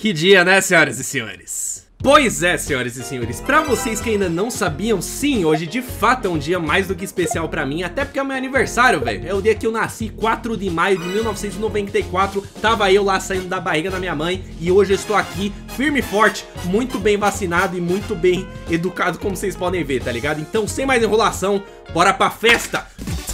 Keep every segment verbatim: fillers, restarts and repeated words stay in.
Que dia, né, senhoras e senhores? Pois é, senhoras e senhores, pra vocês que ainda não sabiam, sim, hoje de fato é um dia mais do que especial pra mim, até porque é meu aniversário, velho. É o dia que eu nasci, quatro de maio de mil novecentos e noventa e quatro, tava eu lá saindo da barriga da minha mãe, e hoje eu estou aqui, firme e forte, muito bem vacinado e muito bem educado, como vocês podem ver, tá ligado? Então, sem mais enrolação, bora pra festa!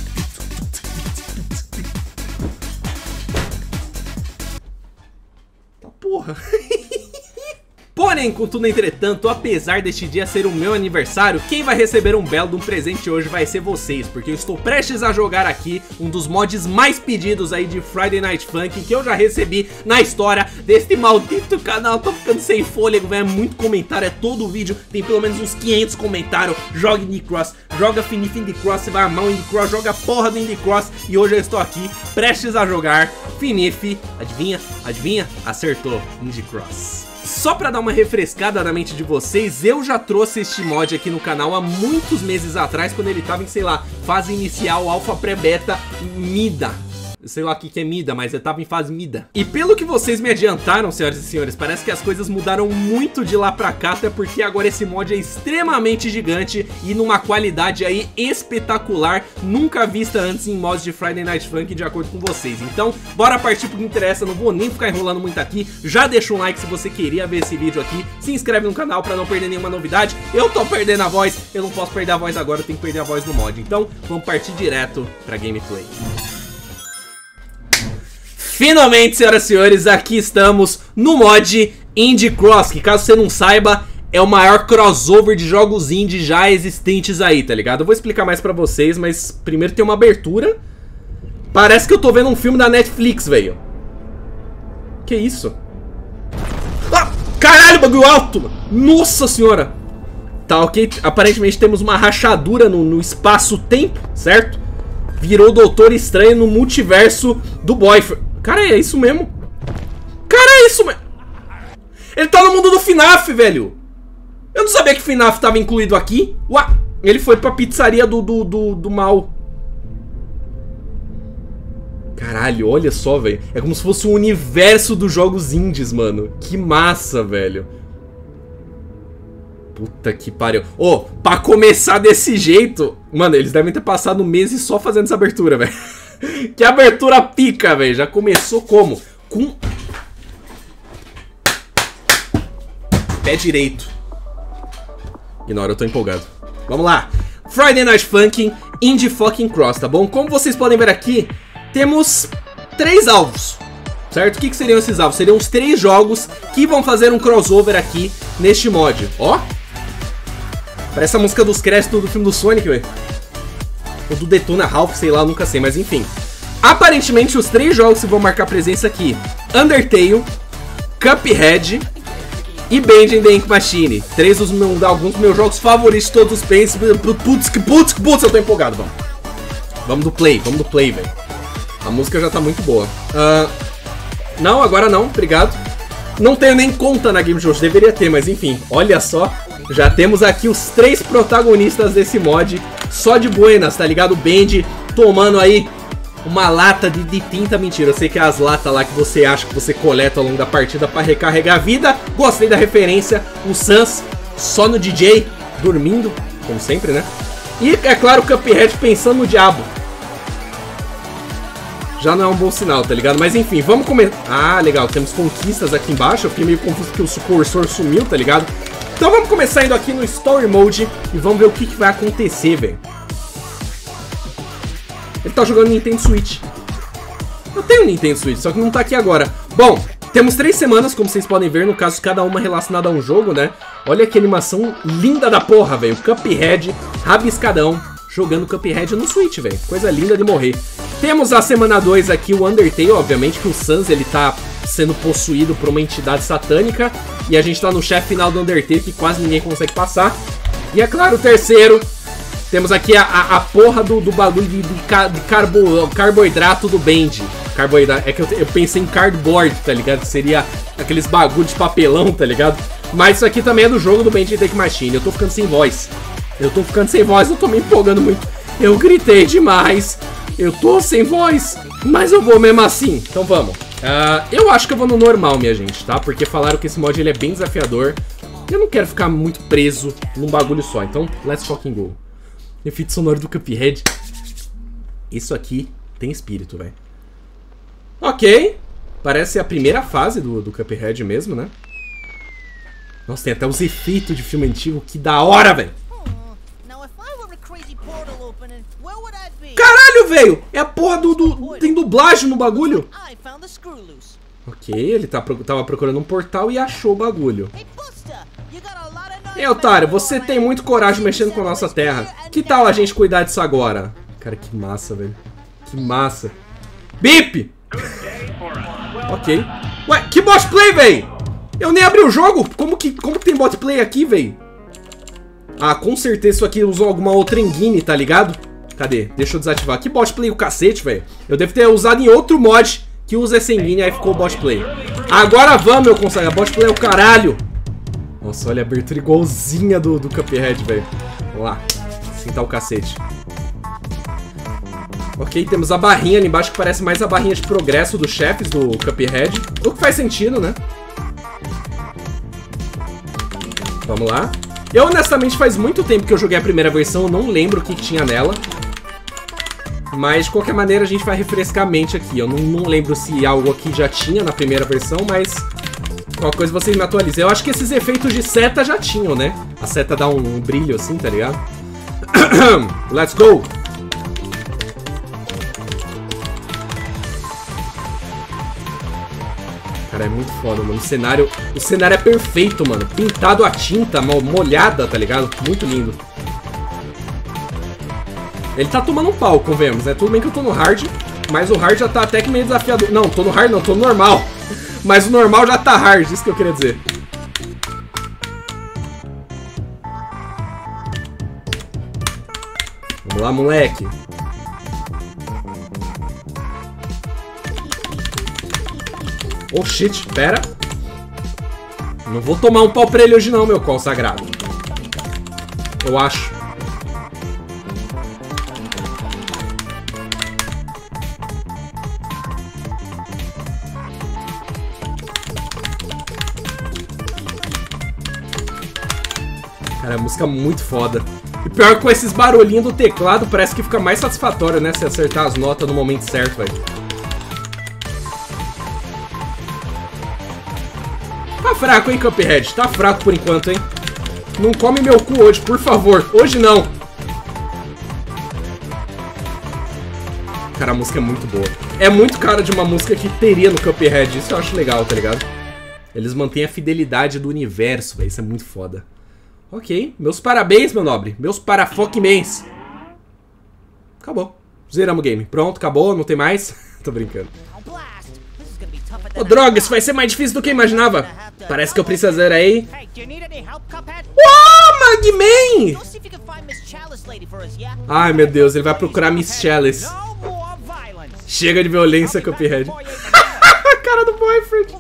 Tá porra... Porém, contudo, entretanto, apesar deste dia ser o meu aniversário, quem vai receber um belo de um presente hoje vai ser vocês, porque eu estou prestes a jogar aqui um dos mods mais pedidos aí de Friday Night Funkin' que eu já recebi na história deste maldito canal. Tô ficando sem fôlego, velho, é muito comentário, é todo o vídeo, tem pelo menos uns quinhentos comentários. Joga Indie Cross, joga Finif Indie Cross, você vai amar o Indie Cross, joga a porra do Indie Cross, e hoje eu estou aqui prestes a jogar Finif, adivinha, adivinha, acertou, Indie Cross. Só pra dar uma refrescada na mente de vocês, eu já trouxe este mod aqui no canal há muitos meses atrás, quando ele tava em, sei lá, fase inicial, alfa, pré-beta, mida. Sei lá o que que é mida, mas eu tava em fase mida. E pelo que vocês me adiantaram, senhoras e senhores, parece que as coisas mudaram muito de lá pra cá, até porque agora esse mod é extremamente gigante e numa qualidade aí espetacular, nunca vista antes em mods de Friday Night Funkin', de acordo com vocês. Então, bora partir pro que interessa, não vou nem ficar enrolando muito aqui. Já deixa um like se você queria ver esse vídeo aqui, se inscreve no canal pra não perder nenhuma novidade. Eu tô perdendo a voz, eu não posso perder a voz agora, eu tenho que perder a voz no mod. Então, vamos partir direto pra gameplay. Finalmente, senhoras e senhores, aqui estamos no mod Indie Cross, que caso você não saiba, é o maior crossover de jogos indie já existentes aí, tá ligado? Eu vou explicar mais pra vocês, mas primeiro tem uma abertura. Parece que eu tô vendo um filme da Netflix, velho. Que isso? Ah, caralho, bagulho alto! Nossa senhora! Tá, ok, aparentemente temos uma rachadura no, no espaço-tempo, certo? Virou o Doutor Estranho no multiverso do Boyfriend. Cara, é isso mesmo. Cara, é isso mesmo. Ele tá no mundo do FNAF, velho. Eu não sabia que FNAF tava incluído aqui. Ué, ele foi pra pizzaria do, do, do, do mal. Caralho, olha só, velho. É como se fosse o universo dos jogos indies, mano. Que massa, velho. Puta que pariu. Ô, oh, pra começar desse jeito... Mano, eles devem ter passado meses só fazendo essa abertura, velho. Que abertura pica, velho. Já começou como? Com... pé direito. Ignora, eu tô empolgado. Vamos lá. Friday Night Funkin' Indie Fucking Cross, tá bom? Como vocês podem ver aqui, temos três alvos, certo? O que, que seriam esses alvos? Seriam os três jogos que vão fazer um crossover aqui neste mod. Ó. Parece a música dos créditos do filme do Sonic, velho. Ou do Detona Ralph, sei lá, eu nunca sei, mas enfim. Aparentemente, os três jogos que vão marcar presença aqui: Undertale, Cuphead e Bendy the Ink Machine. Três dos meus, alguns dos meus jogos favoritos de todos os tempos. Putz, que putz, que putz, eu tô empolgado, vamos. Vamos do play, vamos do play, velho. A música já tá muito boa. Uh, não, agora não, obrigado. Não tenho nem conta na Game Jolt, deveria ter, mas enfim, olha só. Já temos aqui os três protagonistas desse mod, só de buenas, tá ligado? O Bendy tomando aí uma lata de, de tinta, mentira, eu sei que é as latas lá que você acha que você coleta ao longo da partida pra recarregar a vida. Gostei da referência, o Sans só no D J, dormindo, como sempre, né? E, é claro, o Cuphead pensando no diabo. Já não é um bom sinal, tá ligado? Mas enfim, vamos começar. Ah, legal, temos conquistas aqui embaixo. Eu fiquei meio confuso porque o cursor sumiu, tá ligado? Então vamos começar indo aqui no Story Mode e vamos ver o que, que vai acontecer, velho. Ele tá jogando Nintendo Switch. Eu tenho Nintendo Switch, só que não tá aqui agora. Bom, temos três semanas, como vocês podem ver, no caso cada uma relacionada a um jogo, né? Olha que animação linda da porra, velho. Cuphead, rabiscadão, jogando Cuphead no Switch, velho. Coisa linda de morrer. Temos a semana dois aqui, o Undertale, obviamente, que o Sans, ele tá sendo possuído por uma entidade satânica. E a gente tá no chefe final do Undertale, que quase ninguém consegue passar. E é claro, o terceiro, temos aqui a, a, a porra do, do bagulho de, de, de carbo, carboidrato do Bendy. Carboidrato, é que eu, eu pensei em cardboard, tá ligado? Que seria aqueles bagulho de papelão, tá ligado? Mas isso aqui também é do jogo do Bendy the Ink Machine. Eu tô ficando sem voz. Eu tô ficando sem voz, eu tô me empolgando muito. Eu gritei demais. Eu tô sem voz, mas eu vou mesmo assim. Então vamos. Uh, eu acho que eu vou no normal, minha gente, tá? Porque falaram que esse mod ele é bem desafiador. Eu não quero ficar muito preso num bagulho só. Então, let's fucking go. Efeito sonoro do Cuphead. Isso aqui tem espírito, velho. Ok. Parece a primeira fase do, do Cuphead mesmo, né? Nossa, tem até os efeitos de filme antigo. Que da hora, velho. Caralho, velho! É a porra do, do... Tem dublagem no bagulho. Ok, ele tá, tava procurando um portal e achou o bagulho. Ei, otário, você tem muito coragem mexendo com a nossa terra. Que tal a gente cuidar disso agora? Cara, que massa, velho. Que massa. Bip! Ok. Ué, que bot play, velho? Eu nem abri o jogo. Como que, como que tem bot play aqui, velho? Ah, com certeza isso aqui usou alguma outra engine, tá ligado? Cadê? Deixa eu desativar. Que bot play o cacete, velho. Eu devo ter usado em outro mod que usa essa engine, aí ficou bot play. Agora vamos, meu consagrado. Bot play é o caralho. Nossa, olha a abertura igualzinha do, do Cuphead, velho. Vamos lá. Sentar o cacete. Ok, temos a barrinha ali embaixo que parece mais a barrinha de progresso dos chefes do Cuphead. O que faz sentido, né? Vamos lá. Eu, honestamente, faz muito tempo que eu joguei a primeira versão. Eu não lembro o que, que tinha nela. Mas, de qualquer maneira, a gente vai refrescar a mente aqui. Eu não, não lembro se algo aqui já tinha na primeira versão, mas... Qualquer coisa vocês me atualizem. Eu acho que esses efeitos de seta já tinham, né? A seta dá um, um brilho assim, tá ligado? Let's go! Cara, é muito foda, mano. O cenário, o cenário é perfeito, mano. Pintado a tinta, molhada, tá ligado? Muito lindo. Ele tá tomando um pau, convenhamos, né? Tudo bem que eu tô no hard, mas o hard já tá até que meio desafiador. Não, tô no hard não, tô no normal. Mas o normal já tá hard, isso que eu queria dizer. Vamos lá, moleque. Oh shit, pera. Não vou tomar um pau pra ele hoje não, meu consagrado. Eu acho. Cara, a música é muito foda. E pior que com esses barulhinhos do teclado, parece que fica mais satisfatório, né? Se acertar as notas no momento certo, velho. Tá fraco, hein, Cuphead? Tá fraco por enquanto, hein? Não come meu cu hoje, por favor. Hoje não. Cara, a música é muito boa. É muito cara de uma música que teria no Cuphead. Isso eu acho legal, tá ligado? Eles mantêm a fidelidade do universo, velho. Isso é muito foda. Ok. Meus parabéns, meu nobre. Meus parafoquimens. Acabou. Zeramos o game. Pronto, acabou. Não tem mais. Tô brincando. Ô, oh, droga, isso vai ser mais difícil do que eu imaginava. Parece que eu precisarei. Oh, Magman! Ai, meu Deus, ele vai procurar Miss Chalice. Chega de violência, Cuphead. Cara do boyfriend.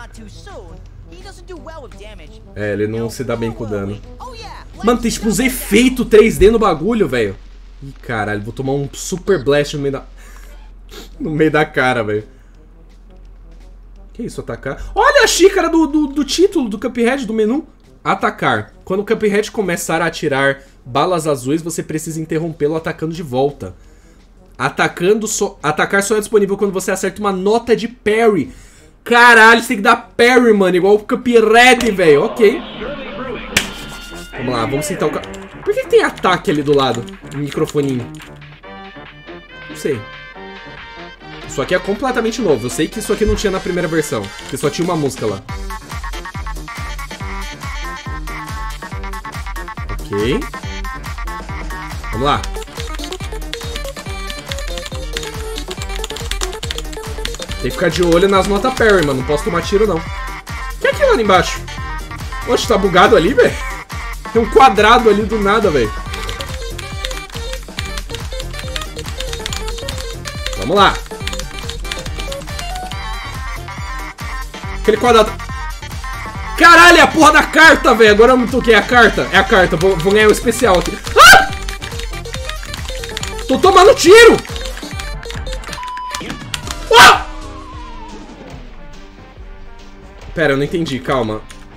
É, ele não se dá bem com o dano. Mano, tem tipo uns efeitos três D no bagulho, velho. Ih, caralho, vou tomar um super blast no meio da... no meio da cara, velho. Que isso, atacar? Olha a xícara do, do, do título do Cuphead, do menu. Atacar. Quando o Cuphead começar a atirar balas azuis, você precisa interrompê-lo atacando de volta. Atacando so... Atacar só é disponível quando você acerta uma nota de parry. Caralho, você tem que dar parry, mano. Igual o Cuphead, velho. Ok. Vamos lá, vamos sentar o... Por que, que tem ataque ali do lado? Um microfoninho. Não sei. Isso aqui é completamente novo. Eu sei que isso aqui não tinha na primeira versão, porque só tinha uma música lá. Ok. Vamos lá. Tem que ficar de olho nas notas parry, mano. Não posso tomar tiro, não. O que é aquilo ali embaixo? Oxe, tá bugado ali, velho? Tem um quadrado ali do nada, velho. Vamos lá. Aquele quadrado. Caralho, é a porra da carta, velho. Agora eu me toquei a carta. É a carta. Vou, vou ganhar o especial aqui. Ah! Tô tomando tiro. Ah! Pera, eu não entendi, calma.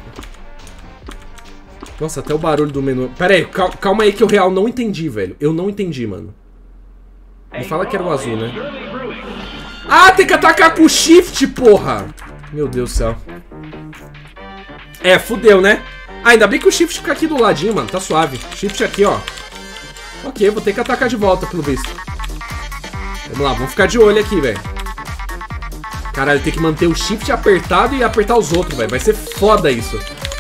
Nossa, até o barulho do menu... Pera aí, cal calma aí que eu real não entendi, velho. Eu não entendi, mano. Me fala que era o azul, né? Ah, tem que atacar com o shift, porra! Meu Deus do céu. É, fudeu, né? Ah, ainda bem que o shift fica aqui do ladinho, mano. Tá suave. Shift aqui, ó. Ok, vou ter que atacar de volta, pelo visto. Vamos lá, vamos ficar de olho aqui, velho. Caralho, tem que manter o shift apertado e apertar os outros, velho. Vai ser foda isso.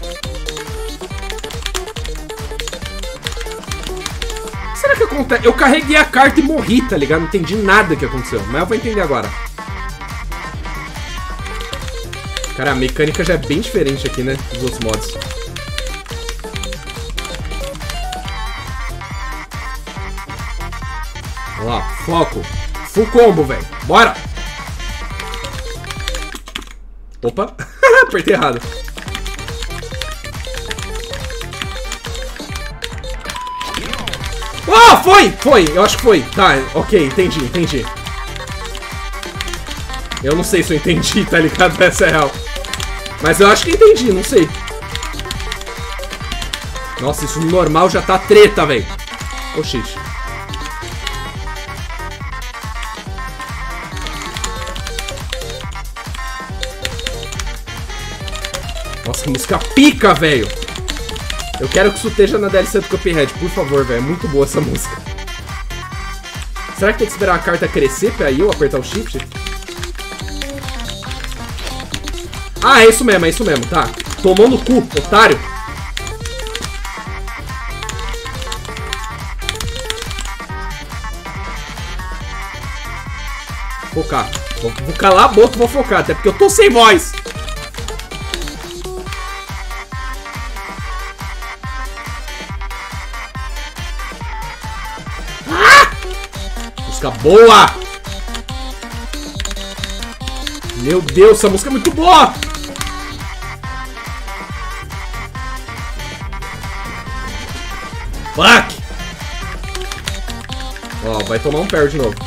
Será que acontece? Eu carreguei a carta e morri, tá ligado? Não entendi nada que aconteceu. Mas eu vou entender agora. Cara, a mecânica já é bem diferente aqui, né? Dos outros mods. Olha lá, foco. Full combo, velho. Bora! Opa, apertei errado. Oh, foi! Foi, eu acho que foi. Tá, ok, entendi, entendi. Eu não sei se eu entendi, tá ligado? Essa é real. Mas eu acho que entendi, não sei. Nossa, isso no normal já tá treta, velho. Ô, shit. Nossa, que música pica, velho. Eu quero que isso esteja na D L C do Cuphead, por favor, velho. É muito boa essa música. Será que tem que esperar a carta crescer pra eu apertar o shift? Ah, é isso mesmo, é isso mesmo, tá. Tomou no cu, otário. Focar. Vou, vou calar a boca e vou focar, até porque eu tô sem voz. Música boa! Meu Deus, essa música é muito boa! Fuck! Ó, vai tomar um parry de novo.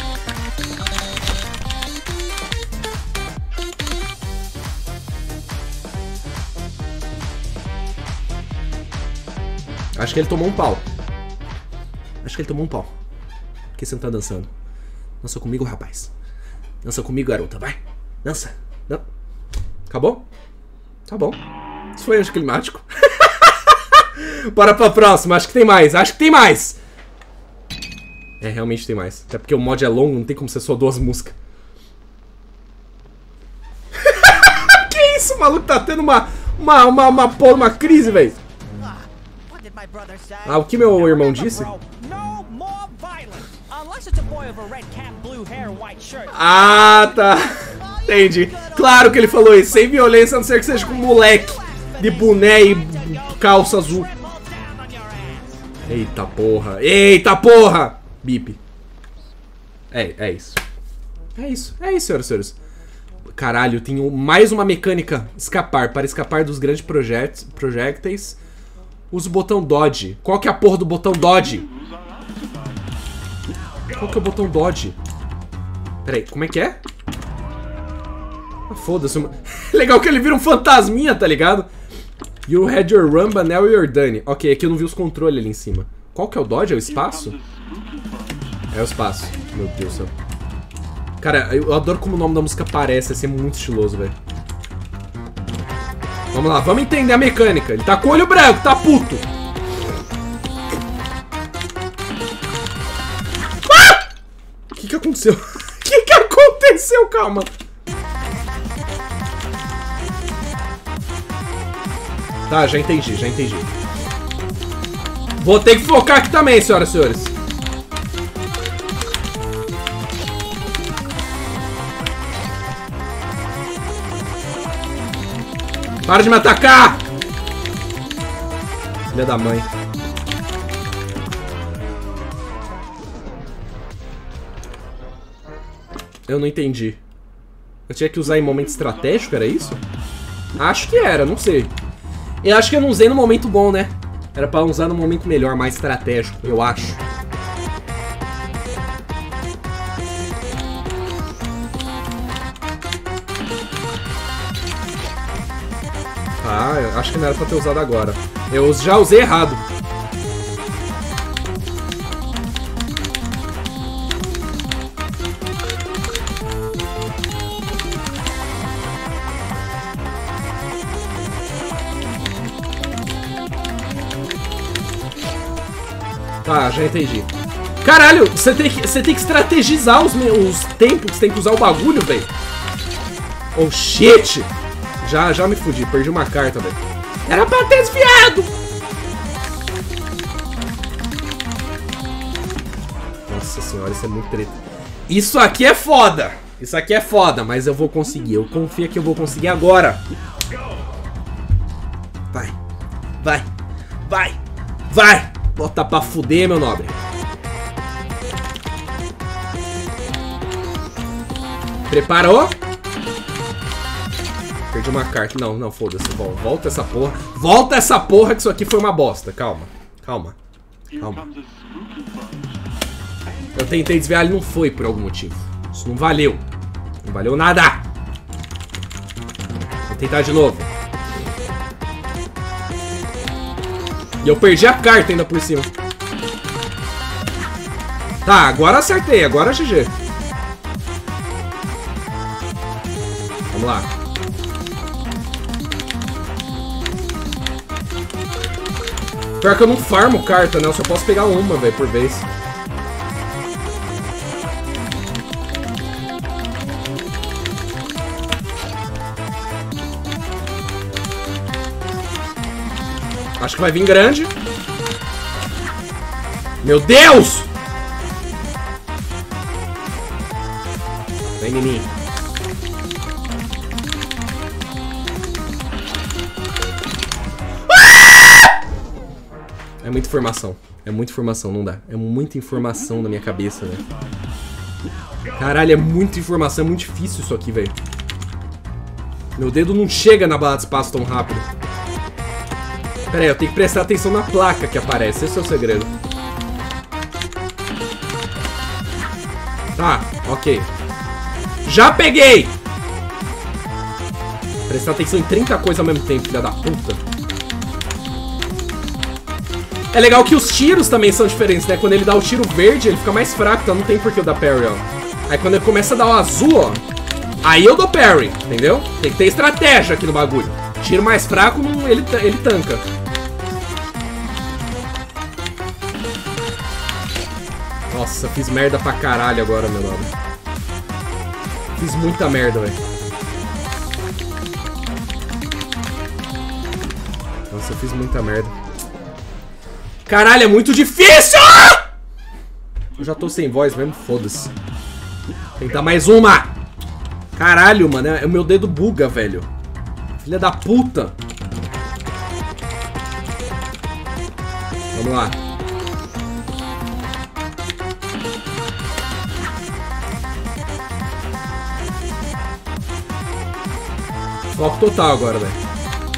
Acho que ele tomou um pau. Acho que ele tomou um pau. Por que você não tá dançando? Dança comigo, rapaz. Dança comigo, garota, vai. Dança. Não. Acabou? Tá bom. Isso foi anticlimático. Bora pra próxima. Acho que tem mais. Acho que tem mais. É, realmente tem mais. Até porque o mod é longo, não tem como ser só duas músicas. Que isso, o maluco tá tendo uma... Uma, uma, uma, uma, uma crise, velho. Ah, o que meu irmão disse? Ah, tá. Entendi. Claro que ele falou isso. Sem violência, a não ser que seja com um moleque de boné e calça azul. Eita porra. Eita porra. Bip. É, é isso. É isso. É isso, senhoras e senhores. Caralho, tenho mais uma mecânica. Escapar. Para escapar dos grandes project projectéis, usa o botão Dodge. Qual que é a porra do botão Dodge? Qual que é o botão Dodge? Peraí, como é que é? Ah, foda-se. Legal que ele vira um fantasminha, tá ligado? You had your run, but now you're done. Ok, aqui eu não vi os controles ali em cima. Qual que é o Dodge? É o espaço? É o espaço. Meu Deus do céu. Cara, eu adoro como o nome da música parece. Assim, é muito estiloso, velho. Vamos lá, vamos entender a mecânica. Ele tá com o olho branco, tá puto. Ah! O que que aconteceu? O que que aconteceu? Calma. Tá, já entendi, já entendi. Vou ter que focar aqui também, senhoras e senhores. Para de me atacar! Filha da mãe. Eu não entendi. Eu tinha que usar em momento estratégico, era isso? Acho que era, não sei. Eu acho que eu não usei no momento bom, né? Era pra usar no momento melhor, mais estratégico, eu acho. Tá, eu acho que não era pra ter usado agora. Eu já usei errado. Tá, já entendi. Caralho, você tem que, você tem que estrategizar os, os tempos, você tem que usar o bagulho, velho. Oh, shit. Já, já me fudi, perdi uma carta, velho. Era pra ter desviado. Nossa senhora, isso é muito treta. Isso aqui é foda. Isso aqui é foda, mas eu vou conseguir. Eu confio que eu vou conseguir agora. Vai. Vai. Vai. Vai. Bota pra fuder, meu nobre. Preparou? Perdi uma carta. Não, não, foda-se. Volta essa porra. Volta essa porra que isso aqui foi uma bosta. Calma. Calma. Calma. Eu tentei desviar, ele não foi por algum motivo. Isso não valeu. Não valeu nada. Vou tentar de novo. E eu perdi a carta ainda por cima. Tá, agora acertei. Agora G G. Vamos lá. Pior que eu não farmo carta, né? Eu só posso pegar uma, velho, por vez. Acho que vai vir grande. Meu Deus! Vem em mim. Ah! É muita informação. É muita informação, não dá. É muita informação na minha cabeça, velho. Caralho, é muita informação. É muito difícil isso aqui, velho. Meu dedo não chega na barra de espaço tão rápido. Pera aí, eu tenho que prestar atenção na placa que aparece. Esse é o segredo. Tá, ok. Já peguei! Prestar atenção em trinta coisas ao mesmo tempo, filha da puta. É legal que os tiros também são diferentes, né? Quando ele dá o tiro verde, ele fica mais fraco, então não tem por que eu dar parry, ó. Aí quando ele começa a dar o azul, ó, aí eu dou parry, entendeu? Tem que ter estratégia aqui no bagulho. Tiro mais fraco, ele, ele tanca. Nossa, fiz merda pra caralho agora, meu nome. Fiz muita merda, velho. Nossa, eu fiz muita merda. Caralho, é muito difícil! Eu já tô sem voz mesmo, foda-se. Tentar mais uma! Caralho, mano, é, o meu dedo buga, velho. Filha da puta. Vamos lá. Foco total agora, velho.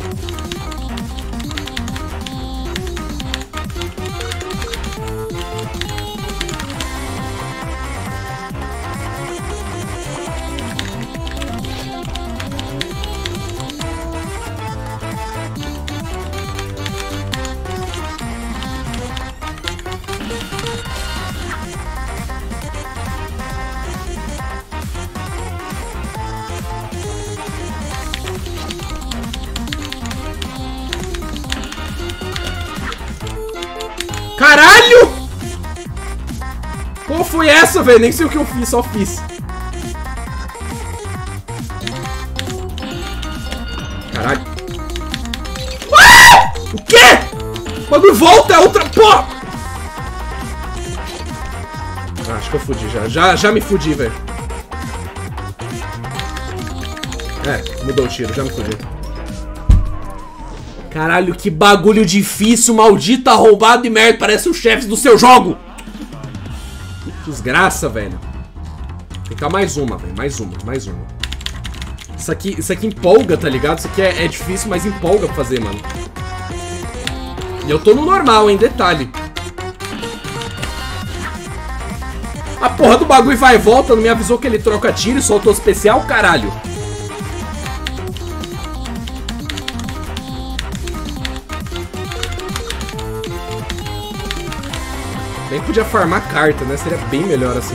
Caralho! Qual foi essa, velho? Nem sei o que eu fiz, só fiz. Caralho. Ah! O quê? Quando volta é outra porra! Ah, acho que eu fudi já. Já, já me fudi, velho. É, mudou o tiro, já me fudi. Caralho, que bagulho difícil, maldito arrombado de merda. Parece os chefes do seu jogo. Desgraça, velho. Tentar mais uma, velho. Mais uma, mais uma. Isso aqui, isso aqui empolga, tá ligado? Isso aqui é, é difícil, mas empolga pra fazer, mano. E eu tô no normal, hein? Detalhe. A porra do bagulho vai e volta. Não me avisou que ele troca tiro e soltou especial, caralho. Nem podia farmar carta, né? Seria bem melhor assim.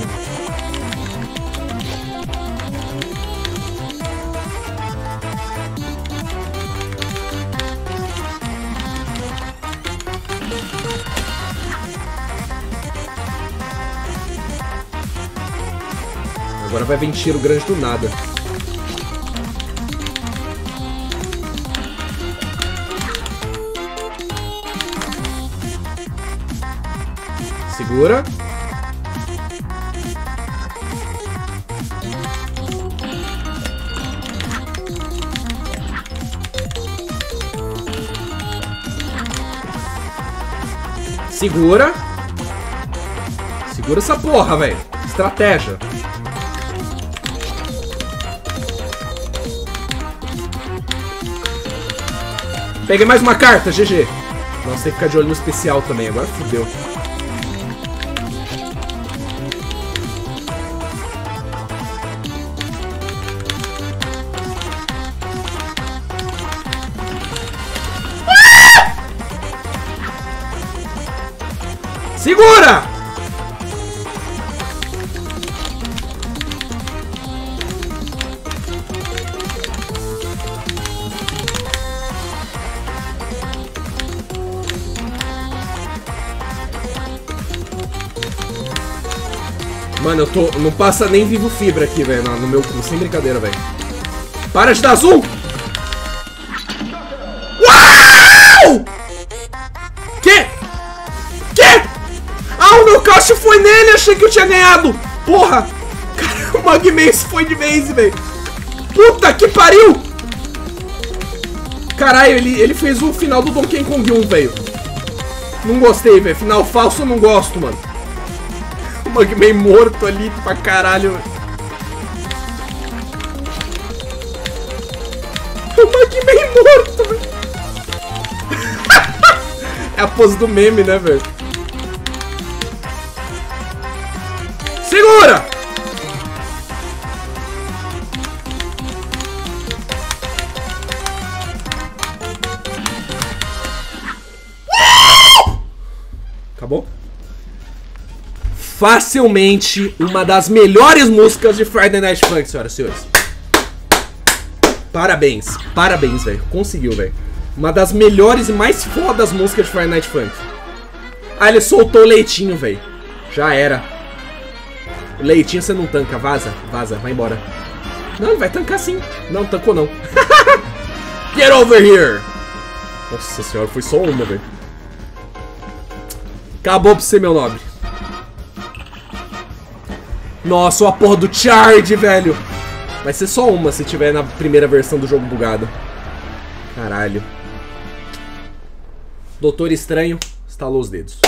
Agora vai vir tiro grande do nada. Segura. Segura. Segura essa porra, velho. Estratégia. Peguei mais uma carta, G G. Nossa, tem que ficar de olho no especial também. Agora fodeu. Ah! Segura! Mano, eu tô... Não passa nem vivo fibra aqui, velho, no, no meu cu. Sem brincadeira, velho. Para de dar azul! Uau! Que? Que? Ah, o meu cacho foi nele! Achei que eu tinha ganhado! Porra! Cara, o Magmace foi de base, velho. Puta que pariu! Caralho, ele, ele fez o final do Donkey Kong um, velho. Não gostei, velho. Final falso eu não gosto, mano. O Magman morto ali pra caralho. O Magman morto, velho. É a pose do meme, né, velho? Segura! Acabou? Facilmente uma das melhores músicas de Friday Night Funkin', senhoras e senhores. Parabéns, parabéns, velho. Conseguiu, velho. Uma das melhores e mais fodas músicas de Friday Night Funkin'. Ah, ele soltou o leitinho, velho. Já era. O leitinho você não tanca, vaza, vaza, vai embora. Não, ele vai tancar sim. Não, tancou não. Get over here. Nossa senhora, foi só uma, velho. Acabou pra você, meu nobre. Nossa, a porra do Charge, velho. Vai ser só uma se tiver na primeira versão do jogo bugado. Caralho. Doutor Estranho estalou os dedos.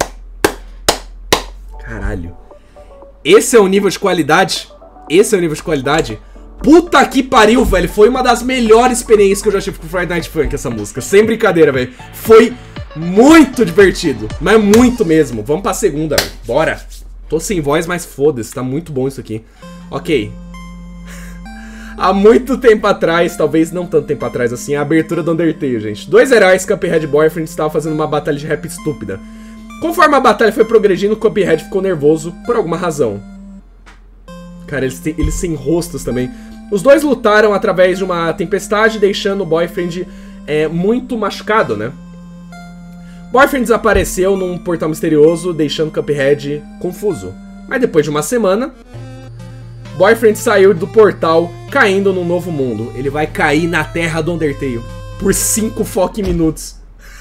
Caralho. Esse é o nível de qualidade? Esse é o nível de qualidade? Puta que pariu, velho. Foi uma das melhores experiências que eu já tive com Friday Night Funkin', essa música. Sem brincadeira, velho. Foi muito divertido. Mas muito mesmo. Vamos pra segunda, velho. Bora. Tô sem voz, mas foda-se, tá muito bom isso aqui. Ok. Há muito tempo atrás, talvez não tanto tempo atrás assim, a abertura do Undertale, gente. Dois heróis, Cuphead e Boyfriend, estavam fazendo uma batalha de rap estúpida. Conforme a batalha foi progredindo, Cuphead ficou nervoso por alguma razão. Cara, eles, têm, eles têm rostos também. Os dois lutaram através de uma tempestade, deixando o Boyfriend é, muito machucado, né? Boyfriend desapareceu num portal misterioso, deixando Cuphead confuso. Mas depois de uma semana, Boyfriend saiu do portal, caindo num novo mundo. Ele vai cair na terra do Undertale por cinco fucking minutos.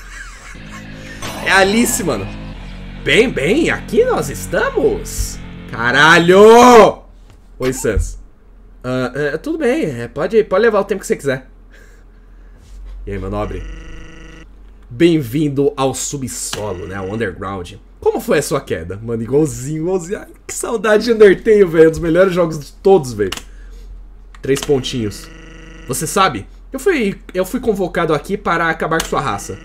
É Alice, mano. Bem, bem, aqui nós estamos. Caralho! Oi, Sans. Uh, uh, tudo bem, pode, pode levar o tempo que você quiser. E aí, meu nobre? Bem-vindo ao subsolo, né? Ao underground. Como foi a sua queda? Mano, igualzinho, igualzinho. Ai, que saudade de Undertale, velho. Um dos melhores jogos de todos, velho. Três pontinhos. Você sabe, eu fui, eu fui convocado aqui para acabar com sua raça.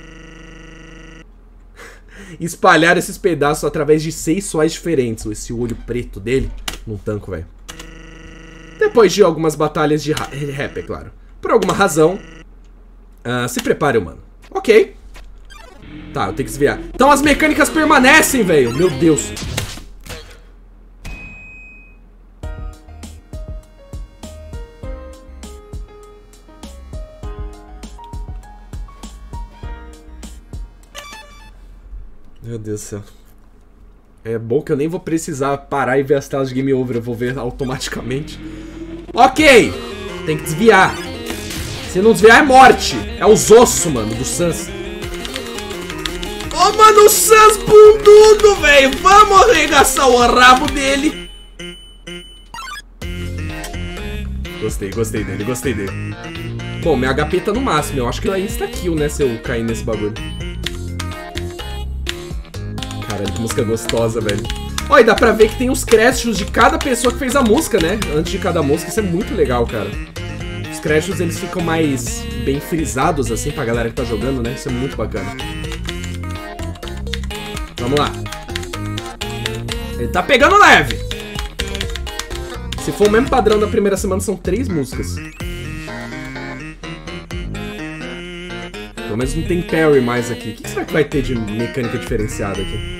Espalhar esses pedaços através de seis sóis diferentes. Esse olho preto dele. Não tanco, velho. Depois de algumas batalhas de rap, é claro. Por alguma razão. Uh, se prepare, mano. Ok. Tá, eu tenho que desviar. Então as mecânicas permanecem, velho. Meu Deus. Meu Deus do céu. É bom que eu nem vou precisar parar e ver as telas de game over. Eu vou ver automaticamente. Ok. Tem que desviar. Se não desviar é morte. É os ossos, mano, do Sans. Ô, oh, mano, o Sans bundudo, velho. Vamos arregaçar o rabo dele. Gostei, gostei dele, gostei dele. Bom, meu H P tá no máximo. Eu acho que é insta-kill, né, se eu cair nesse bagulho. Caralho, que música gostosa, velho. Ó, e dá pra ver que tem os créditos de cada pessoa que fez a música, né? Antes de cada música. Isso é muito legal, cara. Os créditos, eles ficam mais bem frisados, assim, pra galera que tá jogando, né? Isso é muito bacana. Vamos lá. Ele tá pegando leve. Se for o mesmo padrão da primeira semana, são três músicas. Pelo menos não tem parry mais aqui. O que será que vai ter de mecânica diferenciada aqui?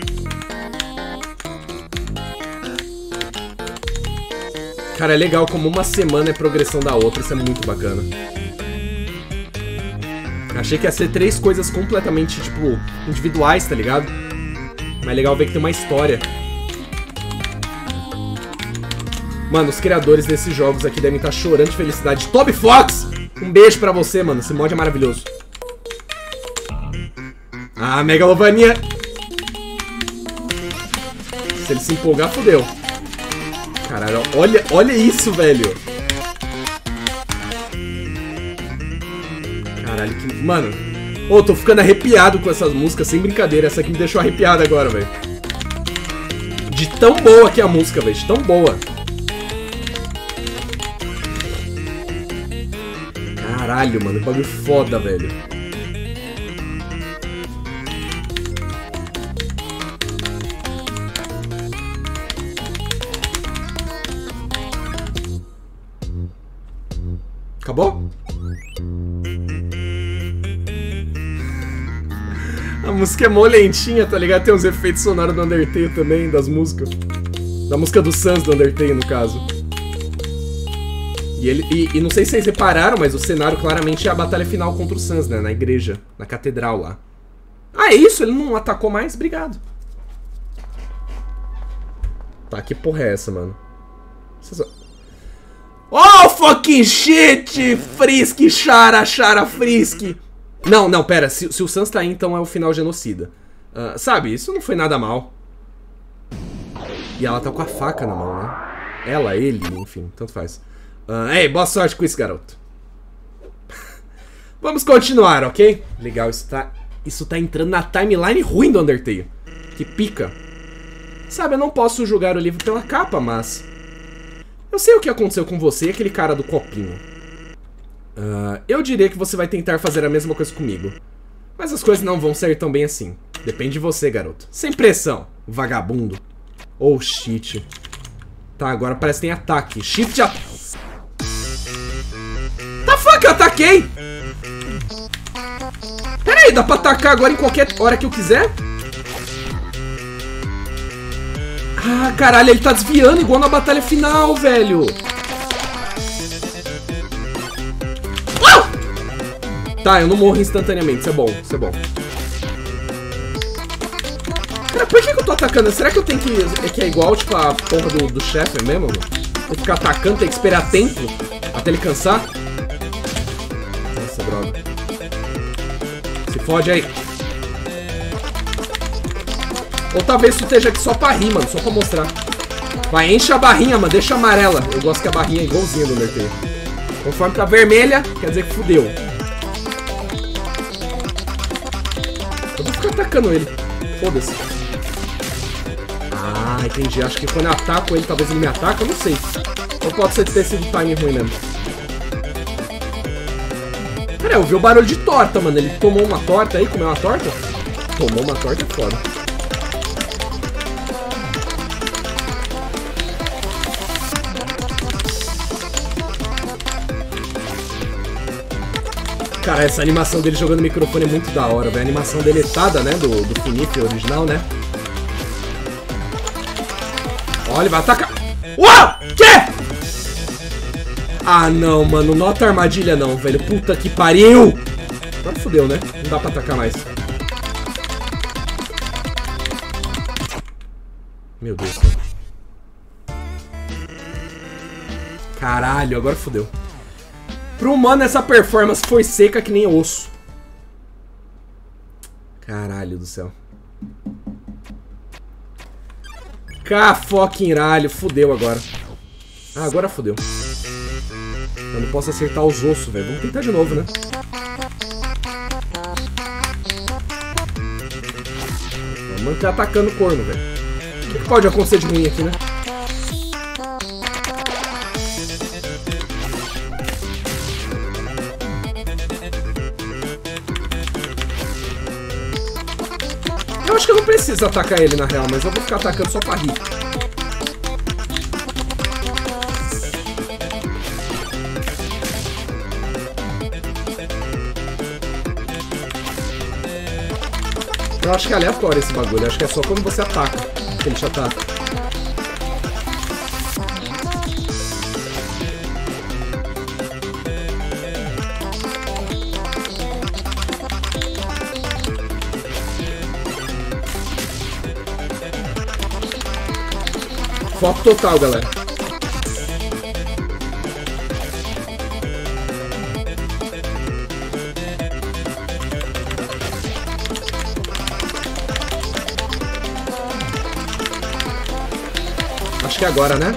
Cara, é legal como uma semana é progressão da outra. Isso é muito bacana. Achei que ia ser três coisas completamente, tipo, individuais, tá ligado? Mas é legal ver que tem uma história. Mano, os criadores desses jogos aqui devem estar chorando de felicidade. Toby Fox! Um beijo pra você, mano. Esse mod é maravilhoso. Ah, Megalovania! Se ele se empolgar, fodeu. Caralho, olha, olha isso, velho. Caralho, que... Mano, ô, oh, tô ficando arrepiado com essas músicas, sem brincadeira. Essa aqui me deixou arrepiado agora, velho. De tão boa que é a música, velho. De tão boa. Caralho, mano, que bagulho foda, velho. Acabou? A música é mó lentinha, tá ligado? Tem uns efeitos sonoros do Undertale também, das músicas. Da música do Sans do Undertale, no caso. E, ele, e, e não sei se vocês repararam, mas o cenário claramente é a batalha final contra o Sans, né? Na igreja, na catedral lá. Ah, é isso? Ele não atacou mais? Obrigado. Tá, que porra é essa, mano? Vocês... Oh, fucking shit! Frisk, Chara, Chara, Frisk. Não, não, pera. Se, se o Sans tá aí, então é o final genocida. Uh, sabe, isso não foi nada mal. E ela tá com a faca na mão, né? Ela, ele, enfim, tanto faz. Uh, ei, boa sorte com isso, garoto. Vamos continuar, ok? Legal, isso tá, isso tá entrando na timeline ruim do Undertale. Que pica. Sabe, eu não posso julgar o livro pela capa, mas... eu sei o que aconteceu com você e aquele cara do copinho. Uh, eu diria que você vai tentar fazer a mesma coisa comigo. Mas as coisas não vão sair tão bem assim. Depende de você, garoto. Sem pressão, vagabundo. Oh, shit. Tá, agora parece que tem ataque. Shift a... Tá, fuck, eu ataquei! Pera aí, dá pra atacar agora em qualquer hora que eu quiser? Ah, caralho, ele tá desviando igual na batalha final, velho. Ah! Tá, eu não morro instantaneamente, isso é bom, isso é bom. Cara, por que, que eu tô atacando? Será que eu tenho que... é que é igual, tipo, a porra do, do chefe mesmo? Tem que ficar atacando, tem que esperar tempo até ele cansar? Nossa, droga. Se fode aí. Ou talvez isso esteja aqui só pra rir, mano, só pra mostrar. Vai, enche a barrinha, mano, deixa amarela. Eu gosto que a barrinha é igualzinha do Undertale. Conforme tá vermelha, quer dizer que fudeu. Eu vou ficar atacando ele. Foda-se. Ah, entendi. Acho que quando eu ataco ele, talvez ele me ataque, eu não sei. Ou pode ser ter sido time ruim mesmo. Cara, eu vi o barulho de torta, mano. Ele tomou uma torta aí, comeu uma torta? Tomou uma torta, é foda. Cara, essa animação dele jogando o microfone é muito da hora, velho. A animação deletada, né? Do, do Finife original, né? Olha, vai atacar. Uau! Quê? Ah, não, mano. Nota armadilha não, velho. Puta que pariu! Agora fodeu, né? Não dá pra atacar mais. Meu Deus. Caralho, agora fodeu. Pro humano, essa performance foi seca que nem osso. Caralho do céu. Cafoquinralho, fodeu agora. Ah, agora fodeu. Eu não posso acertar os ossos, velho. Vamos tentar de novo, né? Vamos manter atacando o corno, velho. O que pode acontecer de ruim aqui, né? Eu acho que eu não preciso atacar ele, na real, mas eu vou ficar atacando só pra rir. Eu acho que é aleatório esse bagulho. Eu acho que é só quando você ataca que ele te ataca. Foco total, galera. Acho que é agora, né?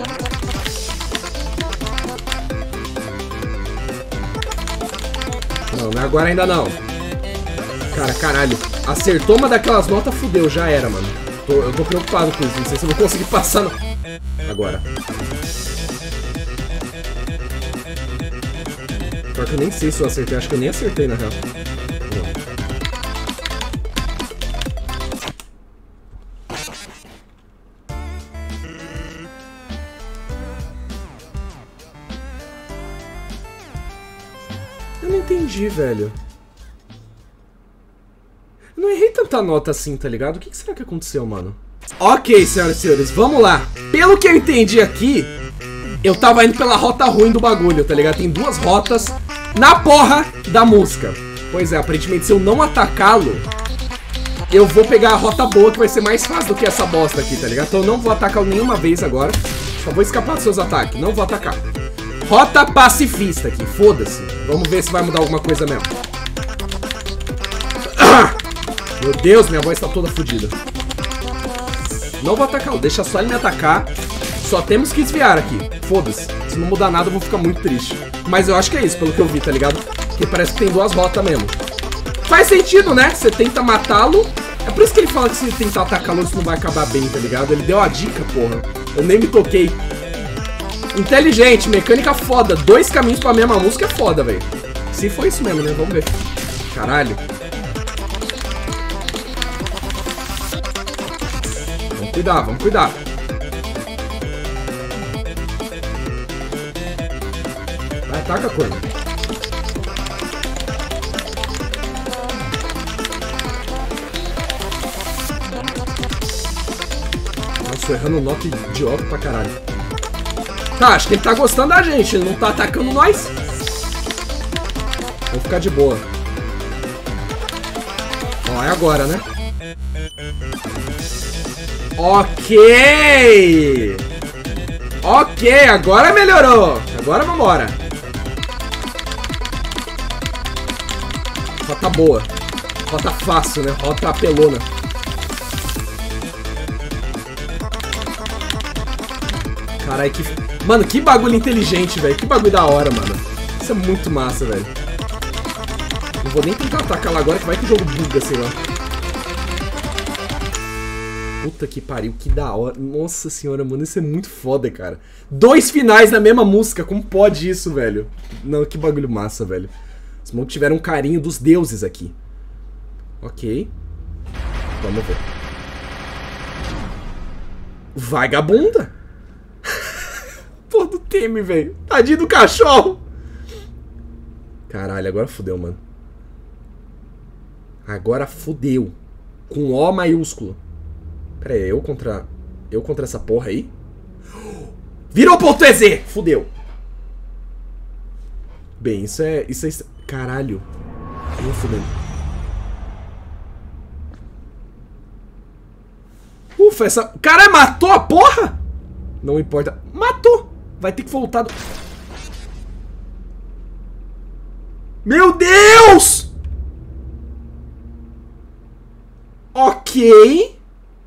Não, não é agora ainda não. Cara, caralho. Acertou uma daquelas notas, fudeu, já era, mano. Tô, eu tô preocupado com isso. Não sei se eu vou conseguir passar no... Agora. Pior que eu nem sei se eu acertei. Acho que eu nem acertei, na real. Eu não entendi, velho. Eu não errei tanta nota assim, tá ligado? O que será que aconteceu, mano? Ok, senhoras e senhores, vamos lá. Pelo que eu entendi aqui, eu tava indo pela rota ruim do bagulho, tá ligado? Tem duas rotas na porra da música. Pois é, aparentemente se eu não atacá-lo, eu vou pegar a rota boa, que vai ser mais fácil do que essa bosta aqui, tá ligado? Então eu não vou atacá-lo nenhuma vez agora. Só vou escapar dos seus ataques, não vou atacar. Rota pacifista aqui, foda-se. Vamos ver se vai mudar alguma coisa mesmo. Meu Deus, minha voz tá toda fodida. Não vou atacar, deixa só ele me atacar. Só temos que desviar aqui. Foda-se. Se não mudar nada, eu vou ficar muito triste. Mas eu acho que é isso, pelo que eu vi, tá ligado? Porque parece que tem duas rotas mesmo. Faz sentido, né? Você tenta matá-lo. É por isso que ele fala que se tentar atacá-lo, isso não vai acabar bem, tá ligado? Ele deu a dica, porra. Eu nem me toquei. Inteligente, mecânica foda. Dois caminhos pra mesma música é foda, velho. Se foi isso mesmo, né? Vamos ver. Caralho. Vamos cuidar, vamos cuidar. Vai, ataca, corno. Nossa, errando nota idiota pra caralho. Tá, acho que ele tá gostando da gente. Ele não tá atacando nós. Vou ficar de boa. Ó, é agora, né? Ok! Ok, agora melhorou. Agora vambora. Rota boa. Rota fácil, né? Rota apelona. Caralho, que... Mano, que bagulho inteligente, velho. Que bagulho da hora, mano. Isso é muito massa, velho. Não vou nem tentar atacar lá agora, que vai que o jogo buga, sei lá. Puta que pariu, que da hora. Nossa senhora, mano, isso é muito foda, cara. Dois finais na mesma música, como pode isso, velho? Não, que bagulho massa, velho. Os malucos tiveram um carinho dos deuses aqui. Ok. Vamos ver. Vagabunda? Pô, do Temi, velho. Tadinho do cachorro. Caralho, agora fodeu, mano. Agora fudeu. Com O maiúsculo. Pera aí, eu contra... Eu contra essa porra aí? Virou ponto E Z! Fudeu. Bem, isso é... Isso é... Caralho. Eu fudendo. Ufa, essa... Caralho, matou a porra? Não importa. Matou! Vai ter que voltar do... Meu Deus! Ok.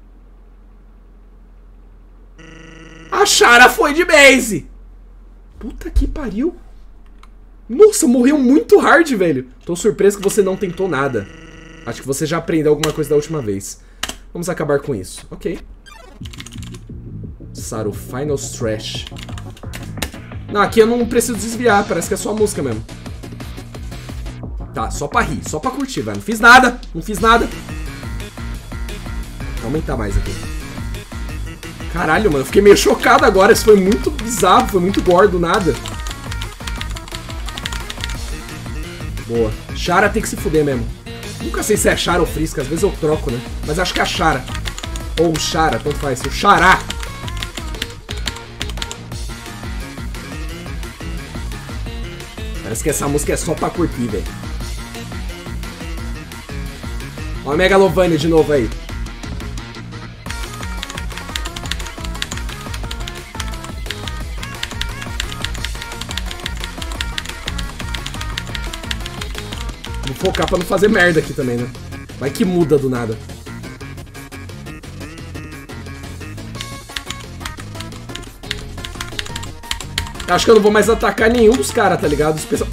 A Chara foi de base. Puta que pariu. Nossa, morreu muito hard, velho. Tô surpreso que você não tentou nada. Acho que você já aprendeu alguma coisa da última vez. Vamos acabar com isso. Ok. Saru, Final Stretch. Não, aqui eu não preciso desviar. Parece que é só a música mesmo. Tá, só pra rir, só pra curtir, velho. Não fiz nada, não fiz nada. Vou aumentar mais aqui. Caralho, mano, eu fiquei meio chocado agora. Isso foi muito bizarro, foi muito gore do nada. Boa. Chara tem que se fuder mesmo. Nunca sei se é Chara ou Frisca, às vezes eu troco, né? Mas acho que é a Chara. Ou o Chara, tanto faz. O Xará. Parece que essa música é só pra curtir, velho. Ó a Megalovania de novo aí. Vou focar pra não fazer merda aqui também, né? Vai que muda do nada. Acho que eu não vou mais atacar nenhum dos caras, tá ligado? Os pessoal...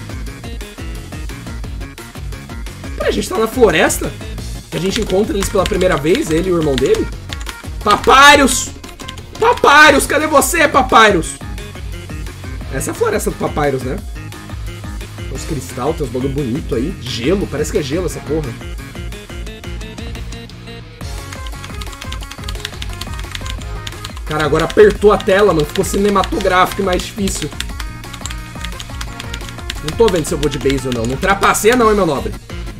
Pera, a gente tá na floresta? A gente encontra eles pela primeira vez, ele e o irmão dele? Papyrus! Papyrus, cadê você, Papyrus? Essa é a floresta do Papyrus, né? Tem uns cristal, tem uns bagulho bonito aí. Gelo, parece que é gelo essa porra. Cara, agora apertou a tela, mano. Ficou cinematográfico e mais difícil. Não tô vendo se eu vou de base ou não. Não trapaceia não, hein, meu nobre.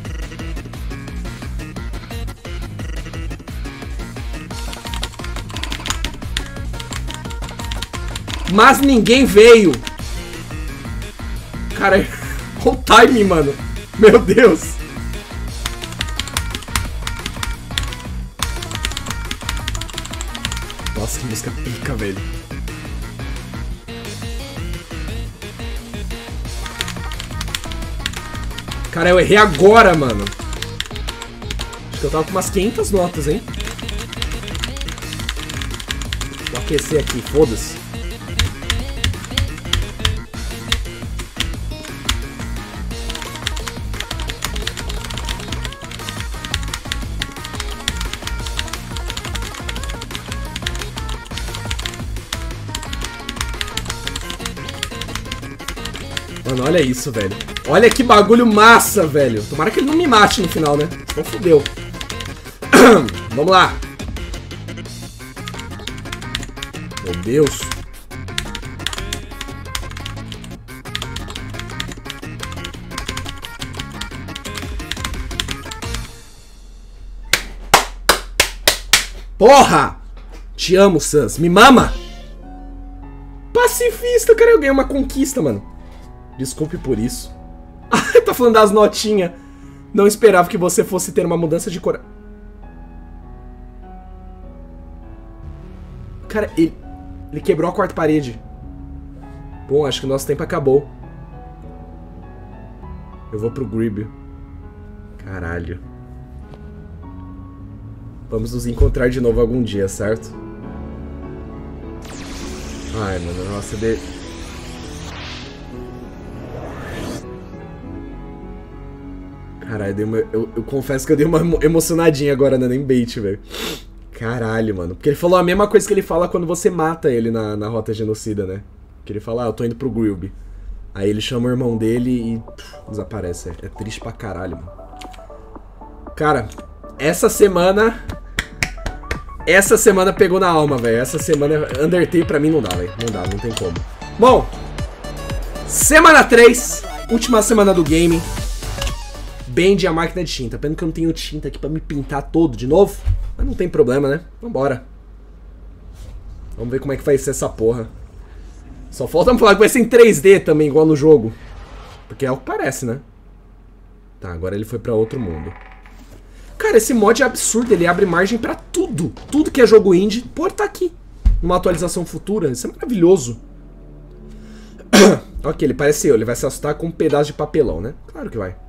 Mas ninguém veio. Cara, olha o timing, mano. Meu Deus. Nossa, que música pica, velho. Cara, eu errei agora, mano. Acho que eu tava com umas quinhentas notas, hein? Vou aquecer aqui, foda-se. Mano, olha isso, velho. Olha que bagulho massa, velho. Tomara que ele não me mate no final, né? Então fodeu. Vamos lá. Meu Deus. Porra! Te amo, Sans. Me mama! Pacifista, cara. Eu ganhei uma conquista, mano. Desculpe por isso. Ah, tá falando das notinhas. Não esperava que você fosse ter uma mudança de cor. Cara, ele, ele quebrou a quarta parede. Bom, acho que o nosso tempo acabou. Eu vou pro Grib. Caralho. Vamos nos encontrar de novo algum dia, certo? Ai, mano, nossa, de... Caralho, eu, eu, eu confesso que eu dei uma emocionadinha agora, né? Nem bait, velho. Caralho, mano. Porque ele falou a mesma coisa que ele fala quando você mata ele na, na rota genocida, né? Que ele fala, ah, eu tô indo pro Grib. Aí ele chama o irmão dele e pff, desaparece. É, é triste pra caralho, mano. Cara, essa semana... Essa semana pegou na alma, velho. Essa semana Undertale pra mim não dá, velho. Não dá, não tem como. Bom, semana três, última semana do game. Bend a máquina de tinta. Pena que eu não tenho tinta aqui pra me pintar todo de novo. Mas não tem problema, né? Vambora. Vamos ver como é que vai ser essa porra. Só falta me falar que vai ser em três D também, igual no jogo. Porque é o que parece, né? Tá, agora ele foi pra outro mundo. Cara, esse mod é absurdo. Ele abre margem pra tudo. Tudo que é jogo indie pode estar aqui. Numa atualização futura. Isso é maravilhoso. Ok, ele parece eu. Ele vai se assustar com um pedaço de papelão, né? Claro que vai.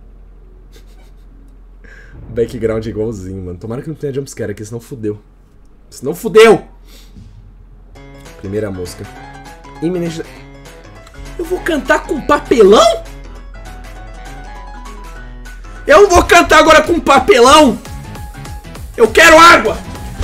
Background igualzinho, mano. Tomara que não tenha jumpscare aqui, senão fudeu. Senão fudeu! Primeira música. Iminente... Eu vou cantar com papelão? Eu vou cantar agora com papelão? Eu quero água!